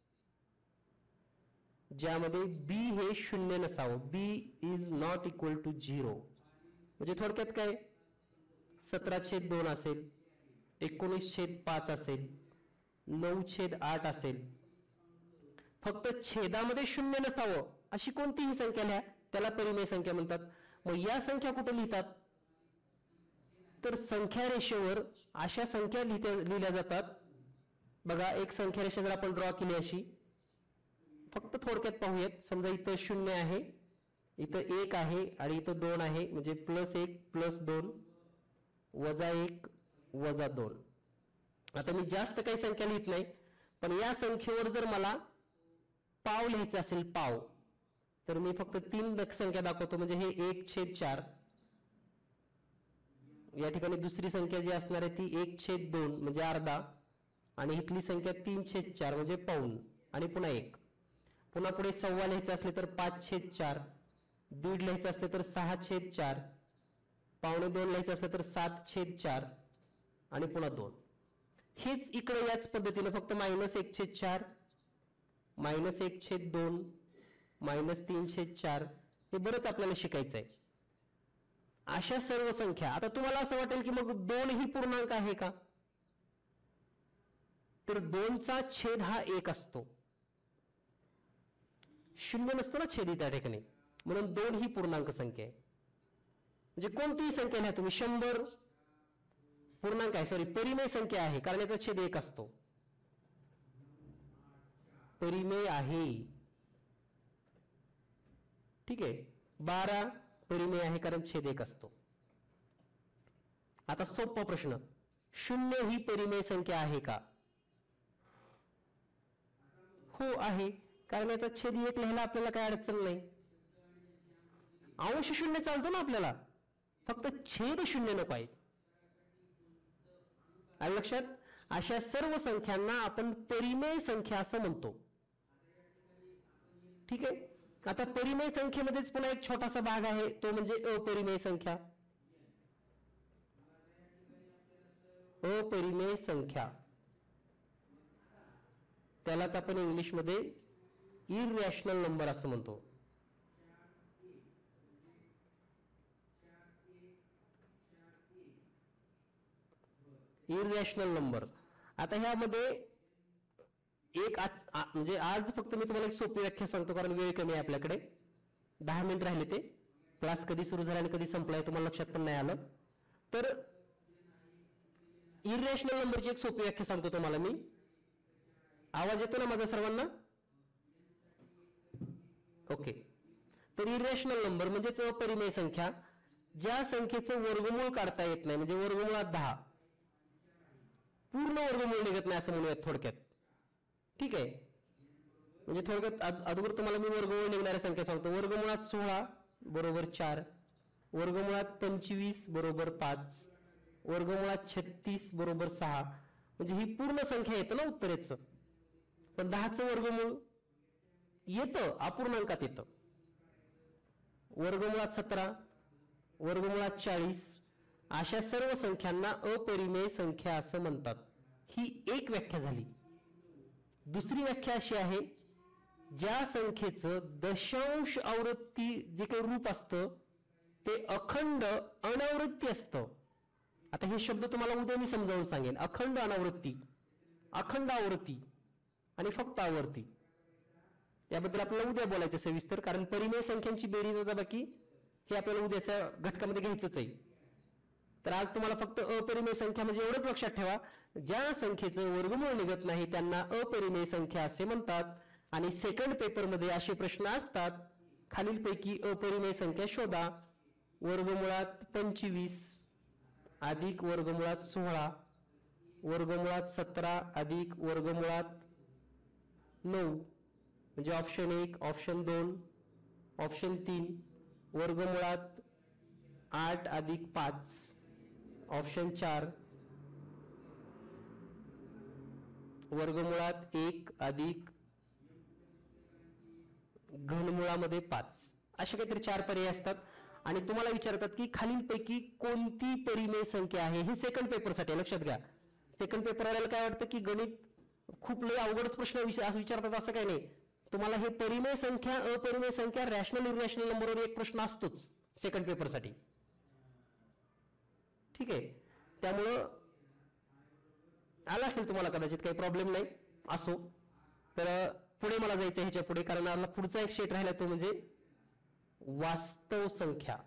ज्यामध्ये b हे शून्य नसावं, b is not equal to 0. म्हणजे थोडक्यात काय, 17/2 असेल, 19/5 असेल, 9/8 असेल, फक्त छेदामध्ये शून्य नसावं अशी कोणतीही संख्या लिहा, त्याला परिमेय संख्या म्हणतात. मग या संख्या कुठे लिहितात? तर संख्या रेषेवर अशा संख्या लिहिल्या जातात. बघा, एक संख्या रेषा जर आपण ड्रॉ केली अशी, फक्त थोडक्यात पाहूयात. समजा इथं 0 आहे, इथं 1 आहे आणि इथं 2 आहे, म्हणजे +1 +2 -1 -2. आता मी जास्त काही संख्या लिहित नाही, पण या संख्येवर जर मला पाव लिहायचं असेल, पाव, तर मी फक्त 3 संख्या दाखवतो. म्हणजे हे 1/4. या ठिकाणी दुसरी संख्या जी असणार आहे ती 1/2 म्हणजे अर्धा, आणि इथली संख्या 3/4 म्हणजे पाऊण, आणि पुन्हा 1. पुन्हा पुढे सव्वा लिहायचं असले तर 5/4, दीड लिहायचं असले तर 6/4, पावणे 2 लिहायचं असलं तर 7/4, आणि पुन्हा 2. हेच इकडे याच पद्धतीने फक्त -1/4, -1/2, -3/4 हे बरंच आपल्याला शिकायचं आहे. अशा सर्व संख्या. आता तुम्हाला असं वाटेल की मग 2 ही पूर्णांक आहे का? तर 2चा छेद हा 1 असतो, शून्य नसतो ना छेदी त्या ठिकाणी, म्हणून 2 ही पूर्णांक संख्या आहे. म्हणजे कोणतीही संख्या लिहा तुम्ही, 100 पूर्णांक आहे, परिमेय संख्या आहे, कारण याचा छेद 1 असतो, परिमेय आहे. ठीक आहे. 12 परिमेय आहे, कारण छेद 1 असतो. आता सोपा प्रश्न, 0 ही परिमेय संख्या आहे का? हो आहे, कारण याचा छेद 1 लिहायला आपल्याला काय अडचण नाही. अंश शून्य चालतो ना आपल्याला, फक्त छेद 0 नको आहे. आलं लक्षात? अशा सर्व संख्यांना आपण परिमेय संख्या असं म्हणतो. ठीक आहे. आता परिमेय संख्येमध्येच पुन्हा एक छोटासा भाग आहे, तो म्हणजे अपरिमेय संख्या. अपरिमेय संख्या, त्यालाच आपण इंग्लिशमध्ये इररॅशनल नंबर असं म्हणतो. Irrational number. आता ह्यामध्ये एक म्हणजे आज फक्त मी तुम्हाला एक सोपी व्याख्या सांगतो, कारण वेळ कमी आहे आपल्याकडे, 10 मिनिट राहिले. ते क्लास कधी सुरू झाला आणि कधी संपलाय तुम्हाला लक्षात पण नाही आलं. तर इररॅशनल नंबरची एक सोपी व्याख्या सांगतो तुम्हाला मी. आवाज येतो ना माझा सर्वांना? ओके. तर इररॅशनल नंबर म्हणजेच अपरिमेय संख्या, ज्या संख्येचं वर्गमूळ काढता येत नाही, म्हणजे वर्गमुळात 10, पूर्ण वर्गमूळ निघत नाही असं म्हणूयात थोडक्यात. ठीक आहे. म्हणजे थोडक्यात अगोदर तुम्हाला मी वर्गमूळ निघणाऱ्या संख्या सांगतो. वर्गमुळात 16 बरोबर 4, वर्गमुळात 25 बरोबर 5, वर्गमुळात 36 बरोबर 6. म्हणजे ही पूर्ण संख्या येतं ना उत्तरेचं. पण 10चं वर्गमूळ येतं, अपूर्णांकात येतं. वर्गमुळात 17, वर्गमुळात 40. अशा सर्व संख्यांना अपरिमेय संख्या असं म्हणतात. ही एक व्याख्या झाली. दुसरी व्याख्या अशी आहे, ज्या संख्येचं दशांश आवृत्ती जे काही रूप असतं ते अखंड अनावृत्ती असतं. आता हे शब्द तुम्हाला उद्या मी समजावून सांगेन. अखंड अनावृत्ती, अखंड आवृत्ती आणि फक्त आवर्ती, याबद्दल आपल्याला उद्या बोलायचं सविस्तर, कारण परिमेय संख्यांची बेरीज वजाबाकी हे आपल्याला उद्याच्या घटकामध्ये घ्यायचंच आहे. तर आज तुम्हाला फक्त अपरिमेय संख्या म्हणजे एवढंच लक्षात ठेवा, ज्या संख्येचं वर्गमूळ निघत नाही त्यांना अपरिमेय संख्या असे म्हणतात. आणि सेकंड पेपरमध्ये असे प्रश्न असतात, खालीलपैकी अपरिमेय संख्या शोधा. वर्गमुळात 25 अधिक वर्गमुळात 16, वर्गमुळात 17 अधिक वर्गमुळात 9, म्हणजे ऑप्शन 1, ऑप्शन 2, ऑप्शन 3. वर्गमुळात 8 अधिक 5, ऑप्शन 4. वर्गमुळात 1 अधिक घनमुळामध्ये 5. असे काहीतरी 4 पर्याय असतात. आणि तुम्हाला विचारतात की खालीलपैकी कोणती परिमेय संख्या आहे. हे सेकंड पेपरसाठी लक्षात घ्या. सेकंड पेपरवाल्याला काय वाटतं की गणित खूप लय अवघडच प्रश्न असं विचारतात, असं काही नाही. तुम्हाला हे परिमेय संख्या अपरिमेय संख्या रॅशनल इरॅशनल नंबरवर एक प्रश्न असतोच सेकंड पेपरसाठी. ठीक आहे, त्यामुळं आला असेल तुम्हाला कदाचित, काही प्रॉब्लेम नाही. असो, तर पुढे मला जायचं ह्याच्या पुढे, कारण आपला पुढचा एक सेट राहिला तो म्हणजे वास्तव संख्या.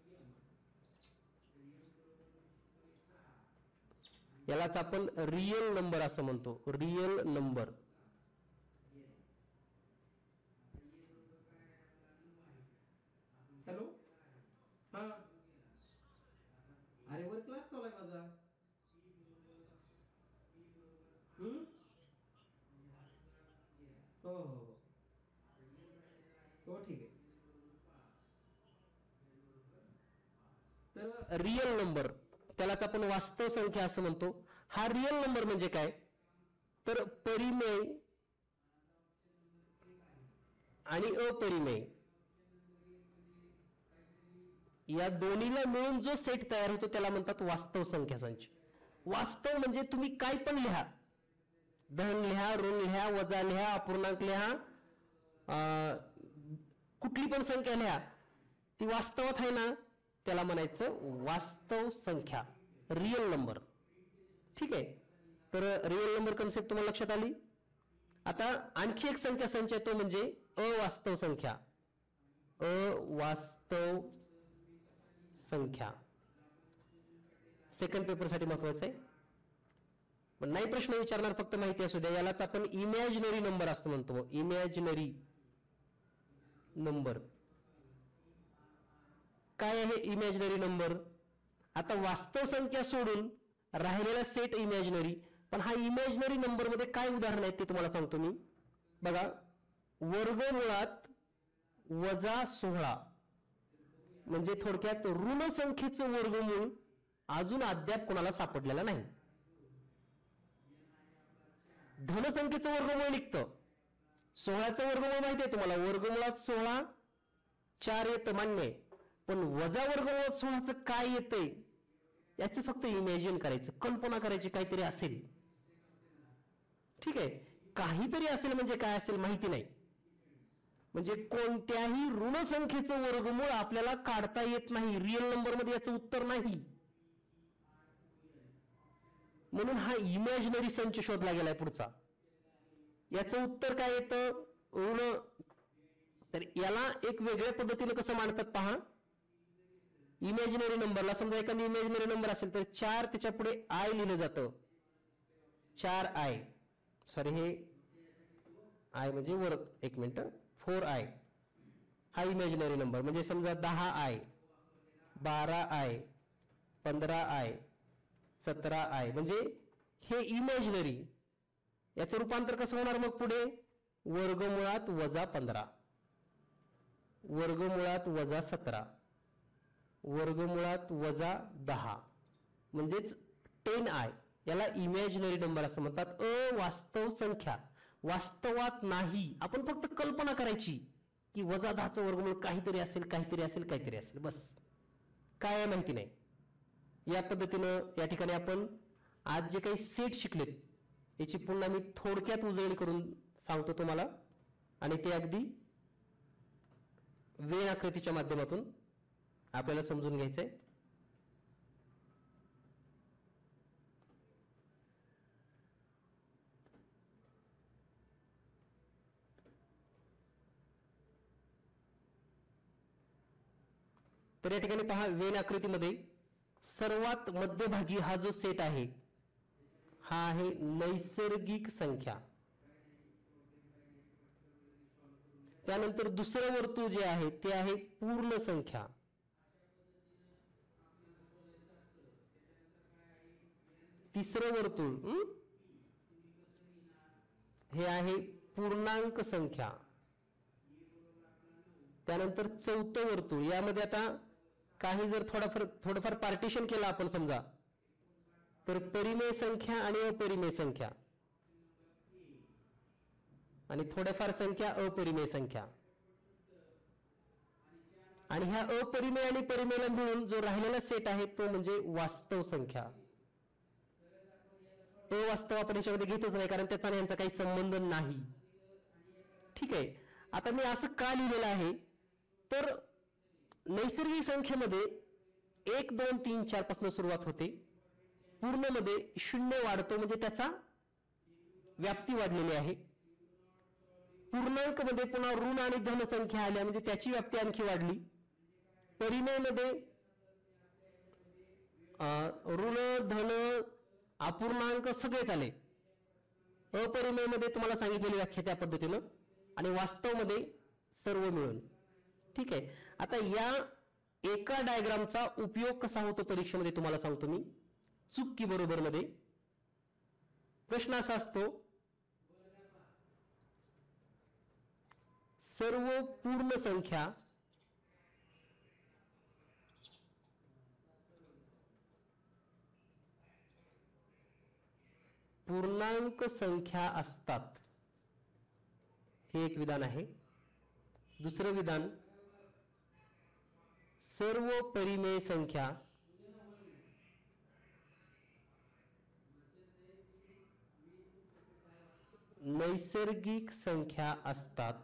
यालाच आपण रियल नंबर असं म्हणतो. Real number. हॅलो, हा, अरे वर क्लास चालू आहे माझा. हो हो हो, ठीक आहे. तर रियल नंबर त्यालाच आपण वास्तव संख्या असं म्हणतो. हा रियल नंबर म्हणजे काय, तर परिमेय आणि अपरिमेय या दोन्हीला मिळून जो सेट तयार होतो त्याला म्हणतात वास्तव संख्या संच. वास्तव म्हणजे तुम्ही काय पण लिहा, धन लिहा, ऋण लिहा, वजा लिहा, अपूर्णांक लिहा, कुठली पण संख्या लिहा, ती वास्तवात आहे ना, त्याला म्हणायचं वास्तव संख्या, रियल नंबर. ठीक आहे, तर रियल नंबर कन्सेप्ट तुम्हाला लक्षात आली. आता आणखी एक संख्या संच आहे तो म्हणजे अवास्तव संख्या. अवास्तव संख्या सेकंड पेपरसाठी महत्वाचं आहे, पण नाही प्रश्न विचारणार, फक्त माहिती असू द्या. यालाच आपण इमॅजिनरी नंबर असतो म्हणतो. इमॅजिनरी नंबर काय आहे इमॅजिनरी नंबर? आता वास्तव संख्या सोडून राहिलेला सेट इमॅजिनरी. पण हा इमॅजिनरी नंबर मध्ये काय उदाहरण आहेत ते तुम्हाला सांगतो मी. बघा, वर्गमुळात वजा 16 म्हणजे थोडक्यात ऋण संख्येचं वर्गमूळ अजून अद्याप कोणाला सापडलेला नाही. धनसंख्येचं वर्गमूळ निघतं. 16चं वर्गमूळ माहिती आहे तुम्हाला, वर्गमुळात 16 4 येतं, मान्य आहे. पण वजा वर्गमुळात 16चं काय येतंय याचं फक्त इमॅजिन करायचं, कल्पना करायची, काहीतरी असेल. ठीक आहे, काहीतरी असेल म्हणजे काय असेल माहिती नाही. म्हणजे कोणत्याही ऋण संख्येचं वर्गमूळ आपल्याला काढता येत नाही, रियल नंबर मध्ये याचं उत्तर नाही. म्हणून हा इमॅजिनरी संच शोधला गेलाय पुढचा. याचं उत्तर काय येतं ऋण. तर याला एक वेगळ्या पद्धतीने कसं मांडतात पहा. इमॅजिनरी नंबरला समजा एखादी इमॅजिनरी नंबर असेल तर 4 त्याच्या पुढे आय लिहिलं जातं. 4i, सॉरी हे आय म्हणजे वर, एक मिनिट, 4i हा इमॅजिनरी नंबर. म्हणजे समजा 10i, 12i, 15i, 17i, म्हणजे हे इमॅजिनरी. याचं रूपांतर कसं होणार मग पुढे? वर्गमुळात वजा 15, वर्गमुळात वजा 17, वर्गमुळात वजा 10, म्हणजेच 10i. याला इमॅजिनरी नंबर असं म्हणतात. अवास्तव संख्या, वास्तवात नाही, आपण फक्त कल्पना करायची की वजा 10चं वर्गमूळ काहीतरी असेल, काहीतरी असेल, काहीतरी असेल, बस. काय आहे माहिती नाही. या पद्धतीनं या ठिकाणी आपण आज जे काही सेट शिकलेत याची पुन्हा मी थोडक्यात उजळणी करून सांगतो तुम्हाला, आणि ते अगदी वेन आकृतीच्या माध्यमातून आपल्याला समजून घ्यायचंय. तर या ठिकाणी पहा, वेन आकृतीमध्ये सर्वात मध्यभागी हा जो सेट आहे हा आहे नैसर्गिक संख्या. त्यानंतर दुसरं वर्तुळ जे आहे ते आहे पूर्ण संख्या. तिसरं वर्तुळ हे आहे पूर्णांक संख्या. त्यानंतर चौथं वर्तुळ, यामध्ये आता काही जर थोडंफार पार्टिशन केलं आपण समजा, तर परिमेय संख्या आणि अपरिमेय संख्या, आणि थोड्याफार संख्या अपरिमेय संख्या. आणि ह्या अपरिमेय आणि परिमेयला मिळून जो राहिलेला सेट आहे तो म्हणजे वास्तव संख्या. अवास्तव आपण याच्यामध्ये घेतच नाही कारण त्याचा आणि यांचा काही संबंध नाही. ठीक आहे. आता मी असं का लिहिलेलं आहे तर नैसर्गिक संख्येमध्ये 1 2 3 4 पासून सुरुवात होते. पूर्णमध्ये 0 वाढतो म्हणजे त्याचा व्याप्ती वाढलेली आहे. पूर्णांक मध्ये पुन्हा ऋण आणि धन संख्या आल्या म्हणजे त्याची व्याप्ती आणखी वाढली. परिमेय मध्ये ऋण धन अपूर्णांक सगळेच आले. अपरिमेय मध्ये तुम्हाला सांगितलेली व्याख्या त्या पद्धतीनं आणि वास्तव मध्ये सर्व मिळून. ठीक आहे. आता या एका डायग्रामचा उपयोग कसा होतो परीक्षेमध्ये तुम्हाला सांगतो मी. चूक की बरोबर मध्ये प्रश्न असा असतो सर्व पूर्ण संख्या पूर्णांक संख्या असतात. हे एक विधान आहे. दुसरं विधान सर्व परिमेय संख्या नैसर्गिक संख्या असतात.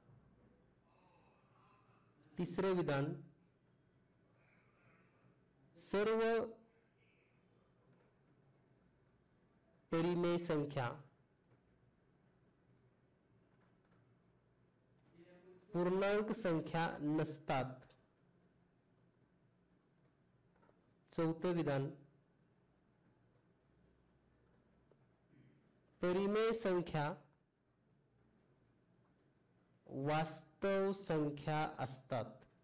तिसरं विधान सर्व परिमेय संख्या पूर्णांक संख्या नसतात. चौथं विधान परिमेय संख्या वास्तव संख्या असतात.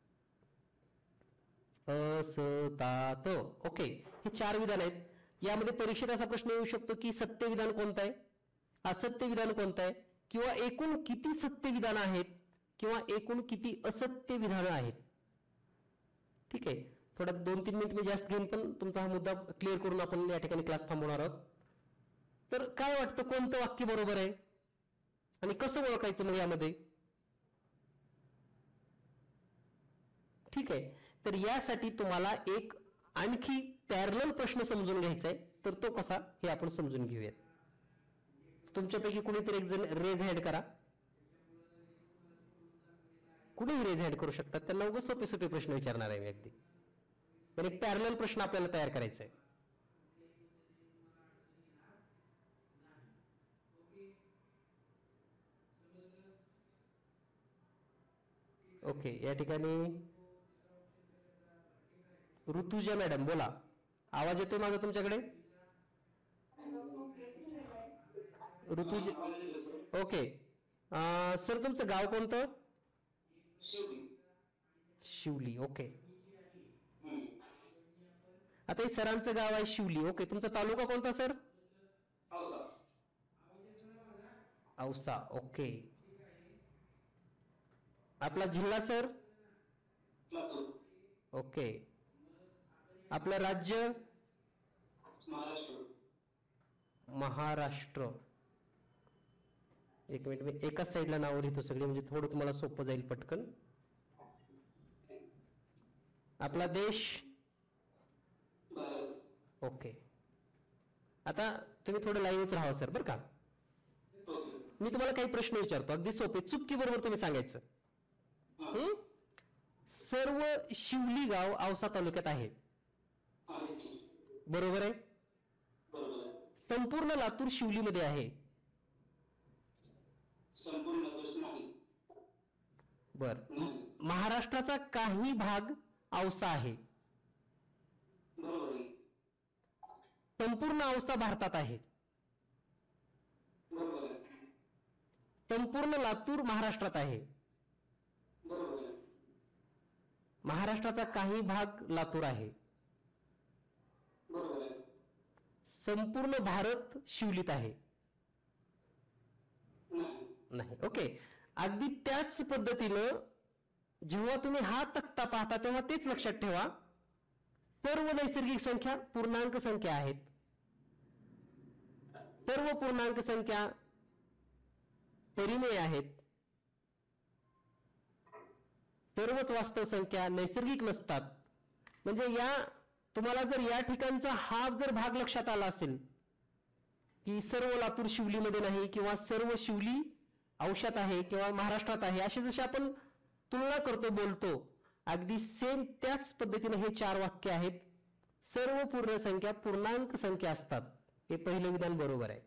असतात. ओके. हे 4 विधान आहेत. यामध्ये परीक्षेत असा प्रश्न येऊ शकतो की सत्य विधान कोणतं आहे, असत्य विधान कोणतं आहे, किंवा एकूण किती सत्य विधान आहेत किंवा एकूण किती असत्य विधानं आहेत. ठीक आहे. थोडा 2-3 मिनिट मी जास्त घेईन पण तुमचा हा मुद्दा क्लिअर करून आपण या ठिकाणी क्लास थांबवणार आहोत. तर काय वाटतं कोणतं वाक्य बरोबर आहे आणि कसं ओळखायचं मग यामध्ये. ठीक आहे. तर यासाठी तुम्हाला एक आणखी पॅरलल प्रश्न समजून घ्यायचा आहे. तर तो कसा हे आपण समजून घेऊयात. तुमच्यापैकी कुणीतरी एक जण रेज हँड करा. कुणीही रेज हँड करू शकतात. त्यांना उगाच सोपे सोपे प्रश्न विचारणार आहे मी अगदी. पण एक पॅरलल प्रश्न आपल्याला तयार करायचा आहे. ओके. या ठिकाणी ऋतुजा मॅडम बोला. आवाज येतोय माझा तुमच्याकडे. ऋतुजा. ओके. सर तुमचं गाव कोणतं. शिवली. ओके. आता हे सरांचं गाव आहे शिवली. ओके. तुमचा तालुका कोणता सर. औसा. ओके. आपला जिल्हा सर. ओके. आपलं राज्य महाराष्ट्र. एक मिनिट मी एकाच साईडला नाव लिहितो सगळी म्हणजे थोडं तुम्हाला सोपं जाईल पटकन. आपला देश. ओके. आता तुम्ही थोडं लाईनच राहा सर बरं का. मी तुम्हाला काही प्रश्न विचारतो अगदी सोपे. चुकी बरोबर तुम्ही सांगायचं. सर्व शिवली गाव औसा तालुक्यात आहे बरोबर आहे. संपूर्ण लातूर शिवलीमध्ये आहे. बर. महाराष्ट्राचा काही भाग औसा आहे. संपूर्ण औसा भारतात आहे. संपूर्ण लातूर महाराष्ट्रात आहे. महाराष्ट्राचा काही भाग लातूर आहे. संपूर्ण भारत शिवलीत आहे. नाही. ओके. अगदी त्याच पद्धतीनं जेव्हा तुम्ही हा तक्ता पाहता तेव्हा तेच लक्षात ठेवा. सर्व नैसर्गिक संख्या पूर्णांक संख्या आहेत. सर्व पूर्णांक संख्या परिमेय आहेत. सर्वच वास्तव संख्या नैसर्गिक नसतात. म्हणजे या तुम्हाला जर या ठिकाणचा हा जर भाग लक्षात आला असेल की सर्व लातूर शिवलीमध्ये नाही किंवा सर्व शिवली औषधात आहे किंवा महाराष्ट्रात आहे, असे जसे आपण तुलना करतो बोलतो, अगदी सेम त्याच पद्धतीने हे 4 वाक्य आहेत. सर्व पूर्ण संख्या पूर्णांक संख्या असतात, हे पहिलं विधान बरोबर आहे.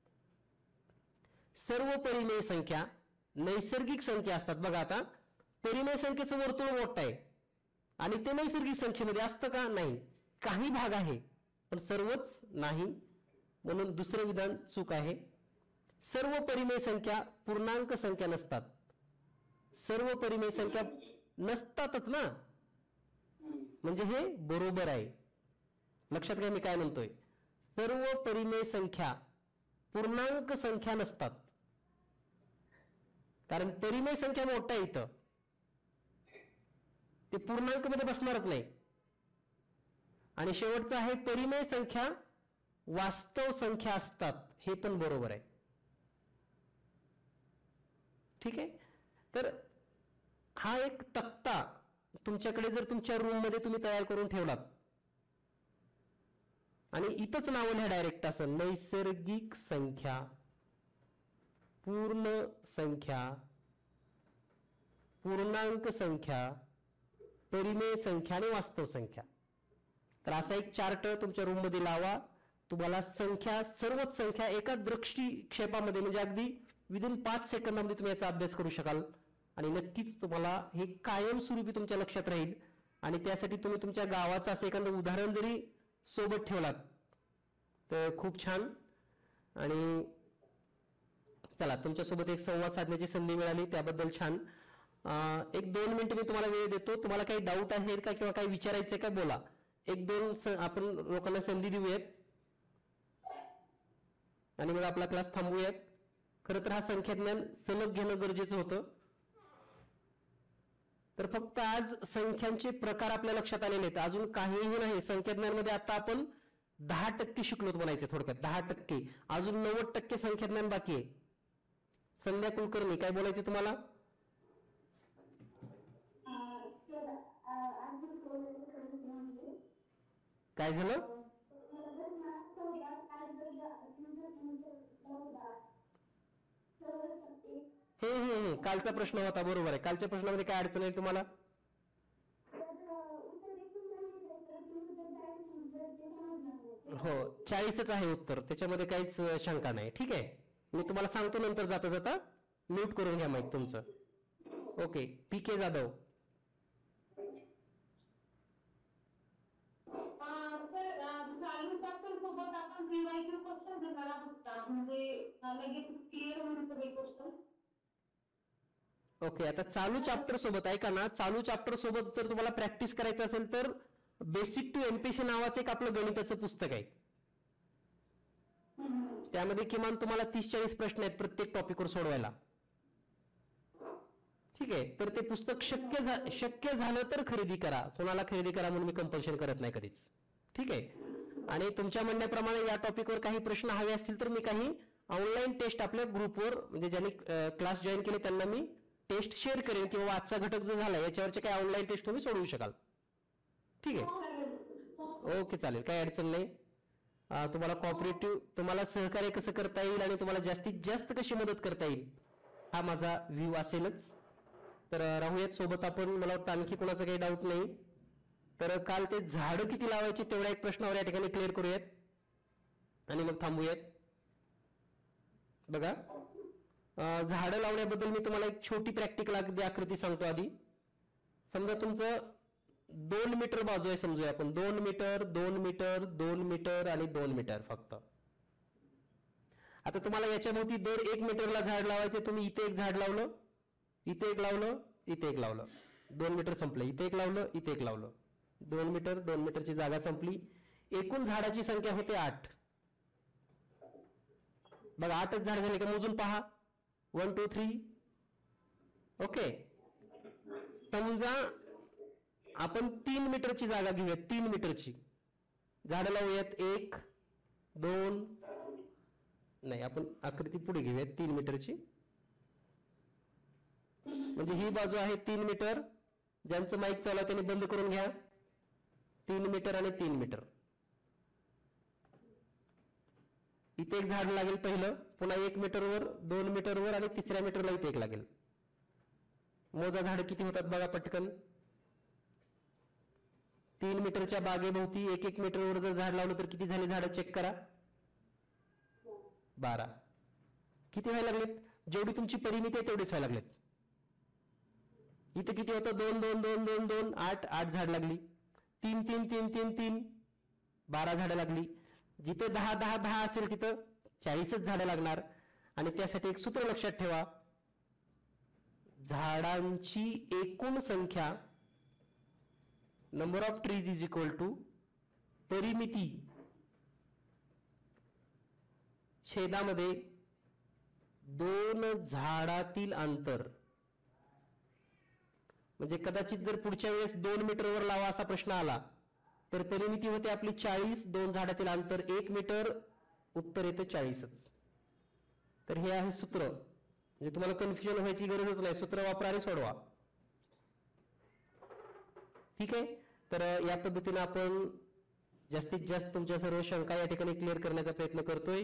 सर्व परिमेय संख्या नैसर्गिक संख्या असतात. बघा आता परिमेय संख्येचं वर्तुळ मोठं आहे आणि ते नैसर्गिक संख्येमध्ये असतं का? नाही, काही भाग आहे पण सर्वच नाही, म्हणून दुसरं विधान चूक आहे. सर्व परिमेय संख्या पूर्णांक संख्या नसतात. सर्व परिमेय संख्या नसतातच ना, म्हणजे हे बरोबर आहे. लक्षात घ्या मी काय म्हणतोय. सर्व परिमेय संख्या पूर्णांक संख्या नसतात, कारण परिमेय संख्या मोठा आहे इथं, ते पूर्णांक मध्ये बसणारच नाही. आणि शेवटचं आहे परिमेय संख्या वास्तव संख्या असतात, हे पण बरोबर आहे. ठीक आहे. तर हा एक तक्ता तुमच्याकडे जर तुमच्या रूम मध्ये तुम्ही तयार करून ठेवलात आणि इथंच नाव लिहा डायरेक्ट असं, नैसर्गिक संख्या, पूर्ण संख्या, पूर्णांक संख्या, परिमेय संख्या आणि वास्तव संख्या. तर असा एक चार्ट तुमच्या रूम मध्ये लावा. तुम्हाला संख्या, सर्वच संख्या एका दृष्टिक्षेपामध्ये म्हणजे अगदी विदिन 5 सेकंदामध्ये तुम्ही याचा अभ्यास करू शकाल आणि नक्कीच तुम्हाला हे कायमस्वरूपी तुमच्या लक्षात राहील. आणि त्यासाठी तुम्ही तुमच्या गावाचं असं एखादं उदाहरण जरी सोबत ठेवलात तर खूप छान. आणि चला, तुमच्यासोबत एक संवाद साधण्याची संधी मिळाली, त्याबद्दल छान. 1-2 मिनिटं मी तुम्हाला वेळ देतो. तुम्हाला काही डाऊट आहे का किंवा काही विचारायचं का? बोला. 1-2 आपण लोकांना संधी देऊयात आणि मग आपला क्लास थांबवूयात. खरं तर हा संख्याज्ञान सलग घेणं गरजेचं होतं. तर फक्त आज संख्यांचे प्रकार आपल्या लक्षात आलेले आहेत, अजून काहीही नाही. संख्याज्ञानमध्ये आता आपण 10% शिकलोत म्हणायचे, थोडक्यात 10%. अजून 90% संख्याज्ञान बाकी आहे. संध्या कुलकर्णी, काय बोलायचे तुम्हाला? काय झालं? हे कालचा प्रश्न होता, बरोबर आहे. कालच्या प्रश्नामध्ये काय अडचण आहे तुम्हाला? हो, 40च आहे उत्तर, त्याच्यामध्ये काहीच शंका नाही. ठीक आहे, मी तुम्हाला सांगतो नंतर जाता जाता. म्यूट करून घ्या माईक तुमचं. Okay, PK Jadhav. ओके, आता चालू चॅप्टर सोबत ऐका ना, चालू चॅप्टर सोबत जर तुम्हाला प्रॅक्टिस करायचं असेल तर बेसिक टू MPC नावाचं एक आपलं गणिताचं पुस्तक आहे. त्यामध्ये किमान तुम्हाला 30-40 प्रश्न आहेत प्रत्येक टॉपिकवर सोडवायला. ठीक आहे, तर ते पुस्तक शक्य झालं तर खरेदी करा. कोणाला खरेदी करा म्हणून मी कंपल्शन करत नाही कधीच. ठीक आहे. आणि तुमच्या म्हणण्याप्रमाणे या टॉपिकवर काही प्रश्न हवे असतील तर मी काही ऑनलाईन टेस्ट आपल्या ग्रुपवर, म्हणजे ज्यांनी क्लास जॉईन केले त्यांना मी टेस्ट शेअर करेन, किंवा आजचा घटक जो झाला याच्यावरचे काही ऑनलाईन टेस्ट तुम्ही सोडवू शकाल. ठीक आहे, ओके, चालेल, काही अडचण नाही. तुम्हाला कॉपरेटिव्ह, तुम्हाला सहकार्य कसं करता येईल आणि तुम्हाला जास्तीत जास्त कशी मदत करता येईल हा माझा व्ह्यू असेलच. तर राहूयात सोबत आपण. मला वाटतं आणखी कोणाचा काही डाऊट नाही. तर काल ते झाडं किती लावायचे तेवढ्या एक प्रश्नावर या ठिकाणी क्लिअर करूयात आणि मग थांबूयात. बघा, झाडं लावण्याबद्दल मी तुम्हाला एक छोटी प्रॅक्टिकल अगदी आकृती सांगतो आधी. समजा तुमचं 2 मीटर बाजू आहे, समजूया आपण. 2 मीटर, 2 मीटर, 2 मीटर आणि 2 मीटर फक्त. आता तुम्हाला याच्याभोवती दर 1 मीटरला झाड लावायचे. तुम्ही इथे एक झाड लावलं, इथे एक लावलं, इथे एक लावलं, 2 मीटर संपलं. इथे एक लावलं, इथे एक लावलं, 2 मीटर, 2 मीटरची जागा संपली. एकूण झाडाची संख्या होते 8. बघा, 8च झाड झाले का मोजून पहा. 1 2 3. ओके, समजा आपण 3 मीटरची जागा घेऊयात. 3 मीटरची झाडं लावूयात. 1 2, नाही, आपण आकृती पुढे घेऊयात 3 मीटरची. म्हणजे ही बाजू आहे 3 मीटर ज्यांचं माईक चालू आहे त्यांनी बंद करून घ्या. 3 मीटर आणि 3 मीटर. इथे एक झाड लागेल पहिलं, पुन्हा 1 मीटरवर, 2 मीटरवर आणि 3ऱ्या मीटरला इथे एक लागेल. मोजा झाड किती होतात बघा पटकन. 3 मीटरच्या बागेभोवती 1-1 मीटरवर जर झाड लावलं तर किती झाले झाडं चेक करा. 12. किती व्हायला लागलेत? जेवढी तुमची परिमिती आहे तेवढेच व्हायला लागलेत. इथं किती होतं? 2 2 2 2 2 8 झाड लागली. 3 3 3 3 3 12 झाडं लागली. जिथे 10 10 10 असेल तिथं 40च झाडं लागणार. आणि त्यासाठी एक सूत्र लक्षात ठेवा. झाडांची एकूण संख्या number of trees is equal to परिमिती छेदामध्ये 2 झाडातील अंतर. म्हणजे कदाचित जर पुढच्या वेळेस 2 मीटरवर लावा असा प्रश्न आला तर परिमिती होते आपली 40, 2 झाडातील अंतर 1 मीटर, उत्तर येतं 40च. तर हे आहे सूत्र. म्हणजे तुम्हाला कन्फ्युजन व्हायची गरजच नाही. सूत्र वापरा आणि सोडवा. ठीक आहे. तर या पद्धतीने आपण जास्तीत जास्त तुमच्या सर्व शंका या ठिकाणी क्लिअर करण्याचा प्रयत्न करतोय.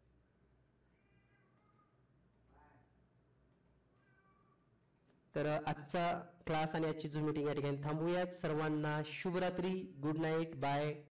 तर आजचा क्लास आणि आजची झूम मीटिंग या ठिकाणी थांबूयात. सर्वांना शुभरात्री. Good night. बाय.